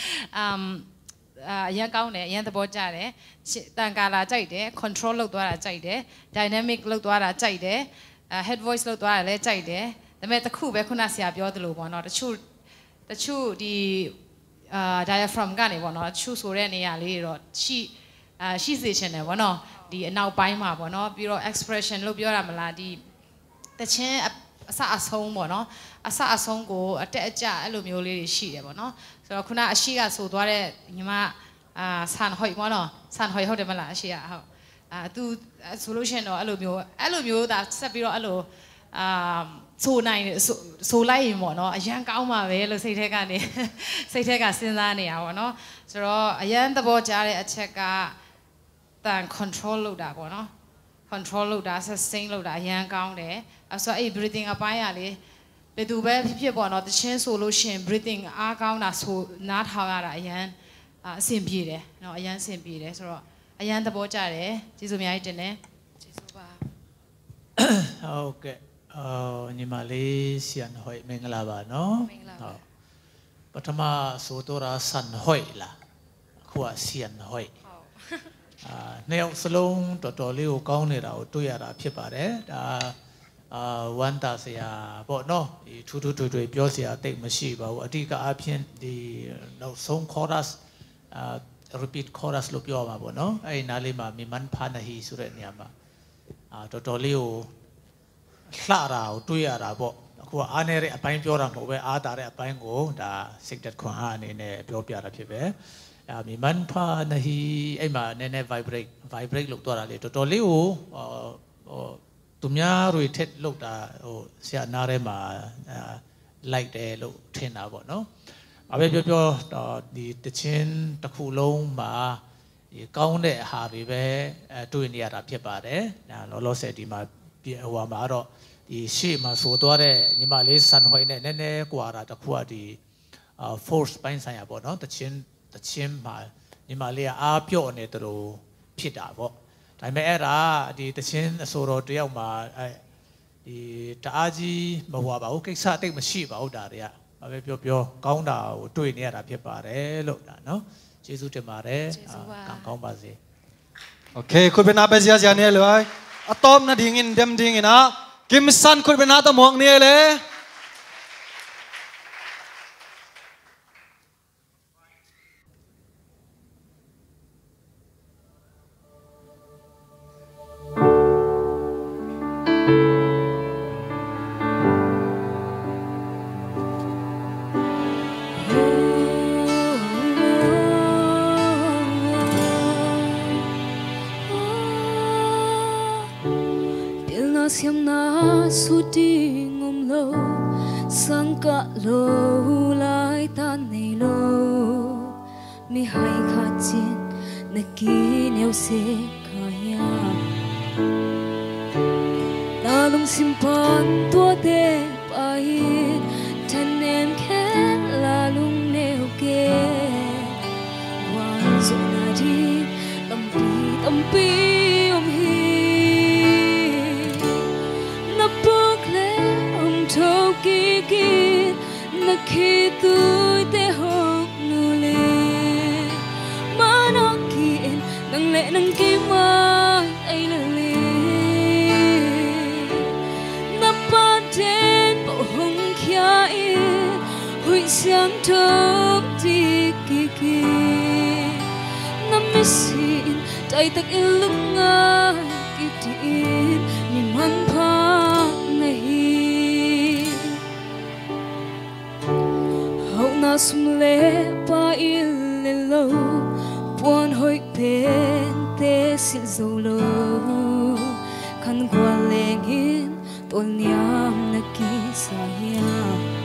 [SPEAKER 4] အရန်ကောင်းတယ်အရန်သဘောကျတယ်တန်ကာလာကြိုက်တယ် control လုပ်သွားတာကြိုက်တယ် dynamic လုပ်သွားတာကြိုက်တယ်head voice လုပ်သွားတာလည်းကြိုက်တယ်ဒါပေမဲ့တခုပဲခုနဆရာပြောသလိုပေါ့เนาะတချို့ဒီ diaphragm ကနေပေါ့เนาะတချို့ဆိုတဲ့နေရာလေးတော့ရှိစေချင်တယ်ပေါ့เนาะဒီအနောက်ပိုင်းမှာပေါ့เนาะပြီးတော့ expression လို့ပြောရမလားဒီတချင်းအစအဆုံးပေါ့เนาะအစအဆုံးကိုအတက်အကျအဲ့လိုမျိုးလေးတွေရှိတယ်ပေါ့เนาะဆိုတော့ခုနအရှိကဆိုသွားတဲ့ညီမဆန်ဟွိပေါ့เนาะဆန်ဟွိဟုတ်တယ်မလားအရှိကဟုတ်သူဆိုလို့ရှိရင်တော့အဲ့လိုမျိုးဒါဆက်ပြီးတော့အဲ့လိုဆိုနိုင်ဆိုလိုက်ရင်ပေါ့เนาะအရန်ကောင်းပါပဲလို့စိတ်ထဲကစဉ်းစားနေတာပေါ့เนาะဆိုတော့အရန်သဘောကျတဲ့အချက်ကတန် control လုပ်တာပေါ့เนาะ control လုပ်တာ sustain လုပ်တာအရန်ကောင်းတယ်အဲဆိုအဲ့ breathing အပိုင်းရလေဘယ်သူပဲဖြစ်ပေါ့เนาะတချင်းဆိုလို့ရှိရင် breathing အားကောင်းတာဆိုနားထောင်ရတာအရန်အဆင်ပြေတယ်เนาะအရန်အဆင်ပြေတယ်ဆိုတော့အရန်သဘောကျတယ်ကျေးဇူးအများကြီးတင်တယ်ကျေးဇူးပါ
[SPEAKER 3] ဟုတ်ကဲ့ညီမလေးဆီယန်ဟွိမင်္ဂလာပါနော်ဟုတ်ပထမဆိုတော့ဆန်ဟွိလားအခုကဆီယန်ဟွိနှစ်ယောက်စလုံးတော်တော်လေးကိုကောင်းနေတာကိုတွေ့ရတာဖြစ်ပါတယ်ဒါဝမ်းသာစရာပေါ့နော်ဒီထူးထူးထွေထွေပြောစရာတိတ်မရှိပါဘူးအဓိကအဖြစ်ဒီနောက်ဆုံး chorus repeat chorus လို့ပြောမှာပေါ့နော်အဲ့ဒီနားလေးမှာမိမန်ဖာနဟီဆိုတဲ့နေရာမှာတော်တော်လေးကိုလှတာကိုတွေ့ရတာပေါ့အခုကအားနေတဲ့အပိုင်းပြောတာမဟုတ်ပဲအားတာတဲ့အပိုင်းကိုဒါစိတ်သက်ခွန်အားအနေနဲ့ပြောပြတာဖြစ်ပဲမိမန်ဖာနဟီအဲ့မှာနည်းနည်း vibrate လုပ်သွားတာလေတော်တော်လေးကိုသူများတွေထက်လောက်တာဟိုဆရာနားထဲမှာလိုက်တယ်လို့ထင်တာပေါ့နော်အပဲပြောဒီတချင်းတစ်ခုလုံးမှာဒီကောင်းတဲ့ဟာတွေပဲတွေ့နေရတာဖြစ်ပါတယ်လောလောဆယ်ဒီမှာဟိုမှာတော့ဒီရှေ့မှာဆိုသွားတဲ့ညီမလေးဆန်ဟွိနဲ့နည်းနည်းကွာတာတစ်ခုကဒီ force ပိုင်းဆိုင်ရာပေါ့နော်တချင်းမှာညီမလေးကအားပြော့နေတယ်လို့ဖြစ်တာပေါ့ဒါပေမဲ့အဲ့ဒါဒီတချင်းအဆိုတော်တယောက်မှာဒီတအားကြီးမဟွာပါဘူးကိစ္စတိတ်မရှိပါဘူးဒါတွေကဘာပဲပြောကောင်းတာကိုတွေ့နေရတာဖြစ်ပါတယ်လို့ဒါနော်ကျေးဇူးတင်ပါတယ်ကောင်းပါစေ
[SPEAKER 1] โอเคคุณเป็นอาเปเซียเนี่ยเลยอะตอมนะดิ่งอินเดมดิ่งนะกิมซันคุณเป็นอาตะมองเนี่ยเลย
[SPEAKER 5] Oh xiêm na su đi ngom lâu sang cả lâu lại ta này lâu mi hai khát chín na ki neo se kaya na lung sim pan tua te pai thân em khẽ là lung neo ke wan zo na đi tâm pi om hi na bok le om thâu ki ki na khi tôi te hok nu le ma na ki en nang le nang ki ma ai le le na pa ten bo hong kya e hui xiang thơm ti ki ki na mi sin tay tắc in lưng ngài kịp tin nhìn man pha này hậu na sum lệ pa in lên lâu buồn hồi bên te xin dầu lâu khăn qua leng in tôn niam na ki sa ya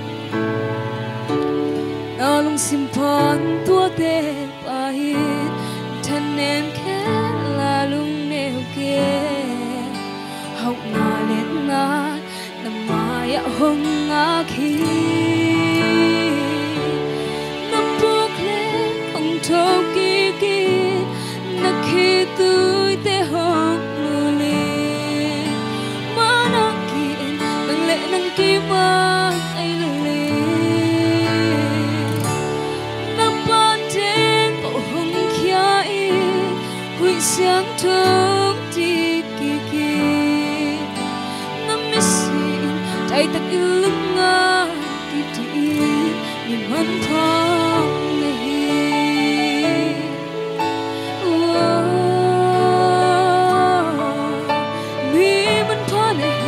[SPEAKER 5] na lung sim pan tua te pa in thân em khẽ là lung neo kia học na lên na nằm mai ạ hông ngã khi nằm buộc lên ông thâu kỳ kỳ nà khi tôi te học nụ lên má nó kiện nâng lệ nâng kim mà ai lên nằm ban trên bộ hông kia hui xiang thơm ti ki ki nắm mi xin tay tắc in lưng ngà ki ti nhìn man pha này mi man pha này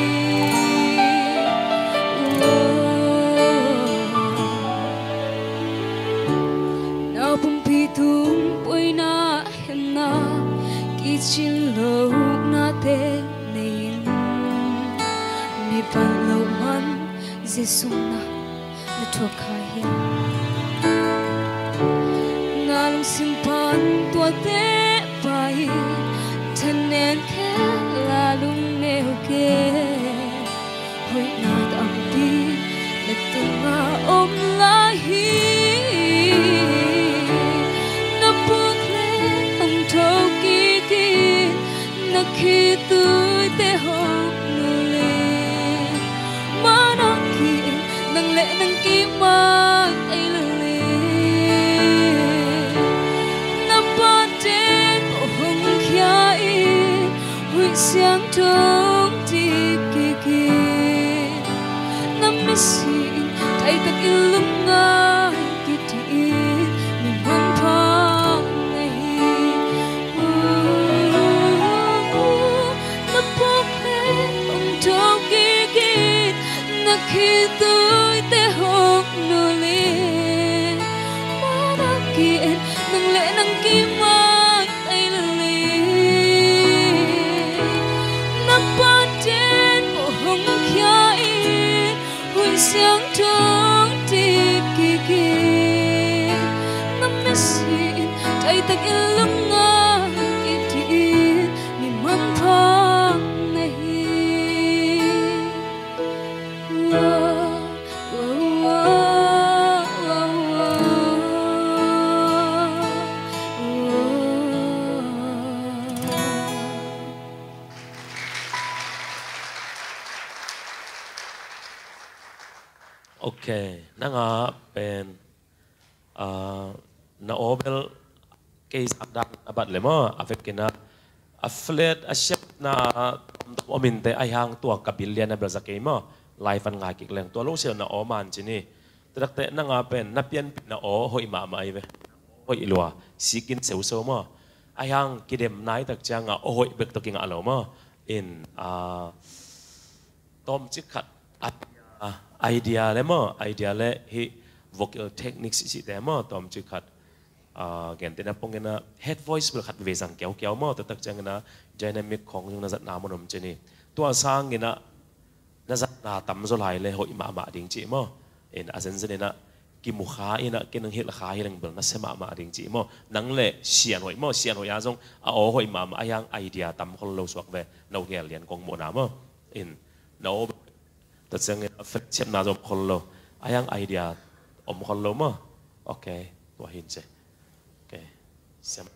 [SPEAKER 5] nào bông pi tum bôi na na ki chin lo na te nei mi pan lo man jesu na thua khai na lung sim pan tua te pai thân en khe la lung neo ke hoi na tam ti le tu nga om la hi khi tôi te hok nu le ma na ki nang le nang ki ma ai le le na pa ten bo hong kya e hui xiang thơm ti ki ki na mi sin tay tak in lung nga ki ti mi man pha khi tôi te hok nu le ma na kiện nang lệ nang kim ma ai le le na pa ten bo hong kya e hui xiang thơm ti ki ki na mi sin tay tak in lung nga ki ti mi man pha
[SPEAKER 2] โอเคนั่งเป็นนาโอเบลเกย์สักดันบัดเลยมั้งอาเฟกินะอาเฟลดอาเชฟนะอมินเตไอฮังตัวกับบิลเลียนนะเบลสักเกย์มั้งไลฟ์ฟันงากิกแรงตัวลูกเชียวนาโอมันจีนี่แต่ดักเตนั่งเป็นนับเปียนปิดนาโอหอยมาไม่เว้หอยลัวสิกินเซลโซมั้งไอฮังกิเดมไนตักจังโอหอยเบกตะกิงอะไรมั้งอินต้มจิขัดไอเดียเลยมั้งไอเดียเลย vocal techniques สิแต่มาตอมจิขัดแกนเตนะปงเงิน head voice เปิดขัดเวสังเกี่ยวมั่วแต่ตักจังนะ dynamic ของยังน่าจะนามนมเจนี่ตัวสร้างเงินน่าจะน่าตั้มโซไลเลยหอยมาดิ่งจีมั่วอาเซนเซนนะกิมุขากินนึงเฮลขาเฮลังเบลน่าเสมาดิ่งจีมั่วนังเล่เสียนหอยมั่วเสียนหอยอาจงหอยมายังไอเดียตั้มคนเราสวกเวเราเกลียนกงโมนามั่วเราแต่จังเงินเฟรชนาจบคนเรายังไอเดียคนเรามั่วโอเคตัวหินเจโอเคเสีย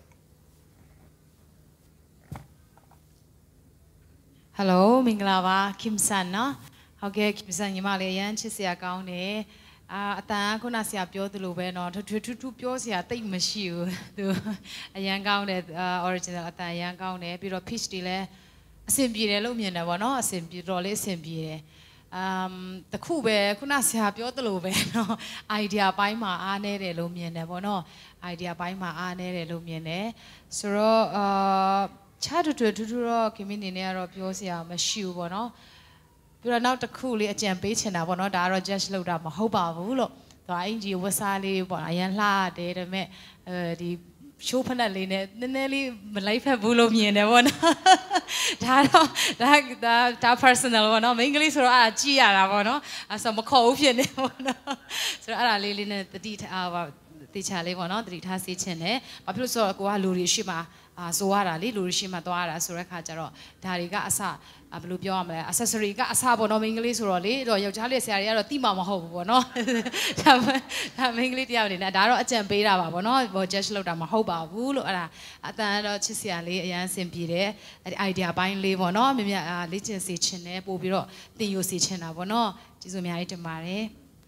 [SPEAKER 4] ฮัลโหลมิงลาวาคิมสันเนาะโอเคคิมสันยี่มาเลยยันชิเสียก้าวเนี่ยแต่คุณอาเซียเปียวตัวรู้ไปเนาะทุกเปียวเสียติ่งไม่ชิวตัวยังก้าวเนี่ยออริจินัลแต่ยังก้าวเนี่ยปีรอพิชดีเลยเสียงบีเลยลูกเมียนะวะเนาะเสียงบีรอเลยเสียงบีเลยแต่คู่ไปคุณอาเซียเปียวตัวรู้ไปเนาะไอเดียไปมาเนี่ยเลยลูกเมียนะวะเนาะไอเดียไปมาเนี่ยเลยลูกเมียเนี่ยส่วนชาดูรอคิมินี่เนี่ยเราเปียวเสียไม่ชิวบ่เนาะพี่เราเอาตะคู่เลยอาจารย์ไปเชนะบ่เนาะดาเรา just เราได้มาเขาบ่าวหรอกตัวไอ้จีวสาลีบ่อายันลาเดแต่แม่ดีชูพนันเลยเนี่ยนั่นเลยมันไล่แพ้บุโรมีเนี่ยบ่เนาะดา personal บ่เนาะไม่อังกฤษเราจีอะไรบ่เนาะสมมติเขาเพี้ยนเนี่ยบ่เนาะส่วนอะไรเลยเนี่ยตีว่าตีชาเลยบ่เนาะตีท่าสีเช่นเนี่ยพอพี่รู้สึกว่ากูว่าลูริชิมาဆိုရတာလေလူရှိမှသွားရတာဆိုတဲ့ခါကျတော့ဒါတွေကအစဘယ်လိုပြောရမလဲ accessory ကအစပေါ့နော်မိန်းကလေးဆိုတော့လေတော့ယောက်ျားလေးဆရာတွေကတော့တိမှမဟုတ်ဘူးပေါ့နော်ဒါမိန်းကလေးတယောက်နေနဲ့ဒါတော့အကြံပေးတာပါပေါ့နော်ဘော judge လုပ်တာမဟုတ်ပါဘူးလို့အဲ့ဒါအတန်တော့ချစ်စရာလေးအရန်ဆင်ပြေတယ်အဲ့ဒီ idea ပိုင်းလေးပေါ့နော်မြင်လေ့ကျင့်စေချင်တယ်ပို့ပြီးတော့သင်ယူစေချင်တာပေါ့နော်ကျေးဇူးအများကြီးတင်ပါတယ်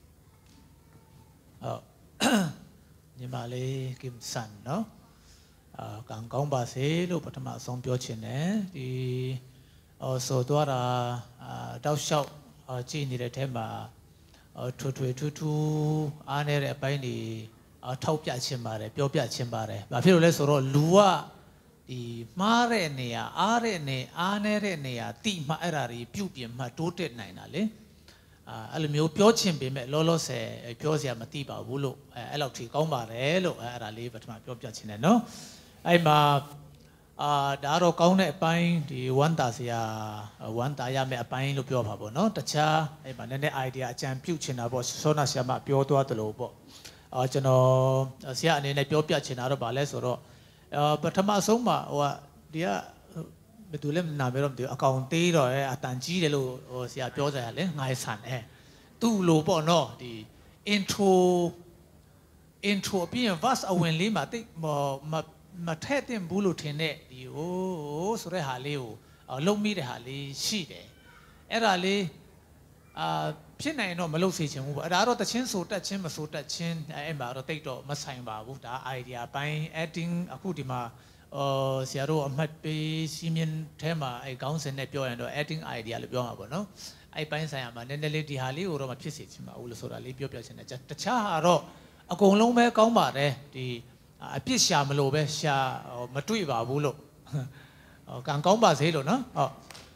[SPEAKER 3] ဟုတ်ညီမလေးကင်ဆန်နော်ကံကောင်းပါစေလို့ပထမဆုံးပြောချင်တယ်ဒီဆိုတော့တောက်လျှောက်ကြည်နေတဲ့ထဲမှာထူအားနေတဲ့အပိုင်းတွေထောက်ပြခြင်းပါတယ်ပြောပြခြင်းပါတယ်ဘာဖြစ်လို့လဲဆိုတော့လူကဒီမှားတဲ့နေရာအားနေတဲ့နေရာတိမှအဲ့ဒါတွေပြုတ်ပြင်မှတိုးတက်နိုင်တာလေအဲ့လိုမျိုးပြောချင်ပေမဲ့လောဆယ်ပြောစရာမသိပါဘူးလို့အဲ့လောက်ထိကောင်းပါတယ်လို့အဲ့ဒါလေးပထမပြောပြချင်တယ်နော်အဲ့မှာဒါတော့ကောင်းတဲ့အပိုင်းဒီဝမ်းတာစရာဝမ်းတာရမယ့်အပိုင်းလို့ပြောပါပေါ့နော်တခြားအဲ့မှာနည်းနည်း idea အကြံပြုချင်တာပေါ့စောနာဆရာမပြောသွားတယ်လို့ပေါ့ကျွန်တော်ဆရာအနေနဲ့ပြောပြချင်တာတော့ဗာလဲဆိုတော့ပထမဆုံးမှာဟိုကဒီကဘယ်သူလဲနာမည်တော့မသိဘူးအကောင်သေးတော့အတန်ကြီးတယ်လို့ဟိုဆရာပြောကြရလဲငါးဆန်သူ့လိုပေါ့နော်ဒီ intro အပြင် verse အဝင်လေးမှာတိတ်မထက်တင်ဘူးလို့ထင်တဲ့ဒီဟိုဆိုတဲ့ဟာလေးကိုလုံမိတဲ့ဟာလေးရှိတယ်အဲ့ဒါလေးဖြစ်နိုင်တော့မလုပ်စေချင်ဘူးပေါ့အဲ့ဒါတော့တချင်းဆိုတက်ချင်းမဆိုတက်ချင်းအဲ့မှာတော့တိတ်တော့မဆိုင်ပါဘူးဒါ idea ပိုင်း acting အခုဒီမှာဆရာတို့အမှတ်ပေးစီးမြင်ထဲမှာအဲ့ခေါင်းစဉ်နဲ့ပြောရင်တော့ acting idea လို့ပြောမှာပေါ့နော်အဲ့ပိုင်းဆိုင်ရာမှာနည်းနည်းလေးဒီဟာလေးကိုတော့မဖြစ်စေချင်ပါဘူးလို့ဆိုတာလေးပြောပြချင်တယ်တခြားဟာတော့အကုန်လုံးပဲကောင်းပါတယ်ဒီအပြစ်ရှာမလို့ပဲရှာမတွေ့ပါဘူးလို့ကံကောင်းပါစေလို့နော်ဟုတ်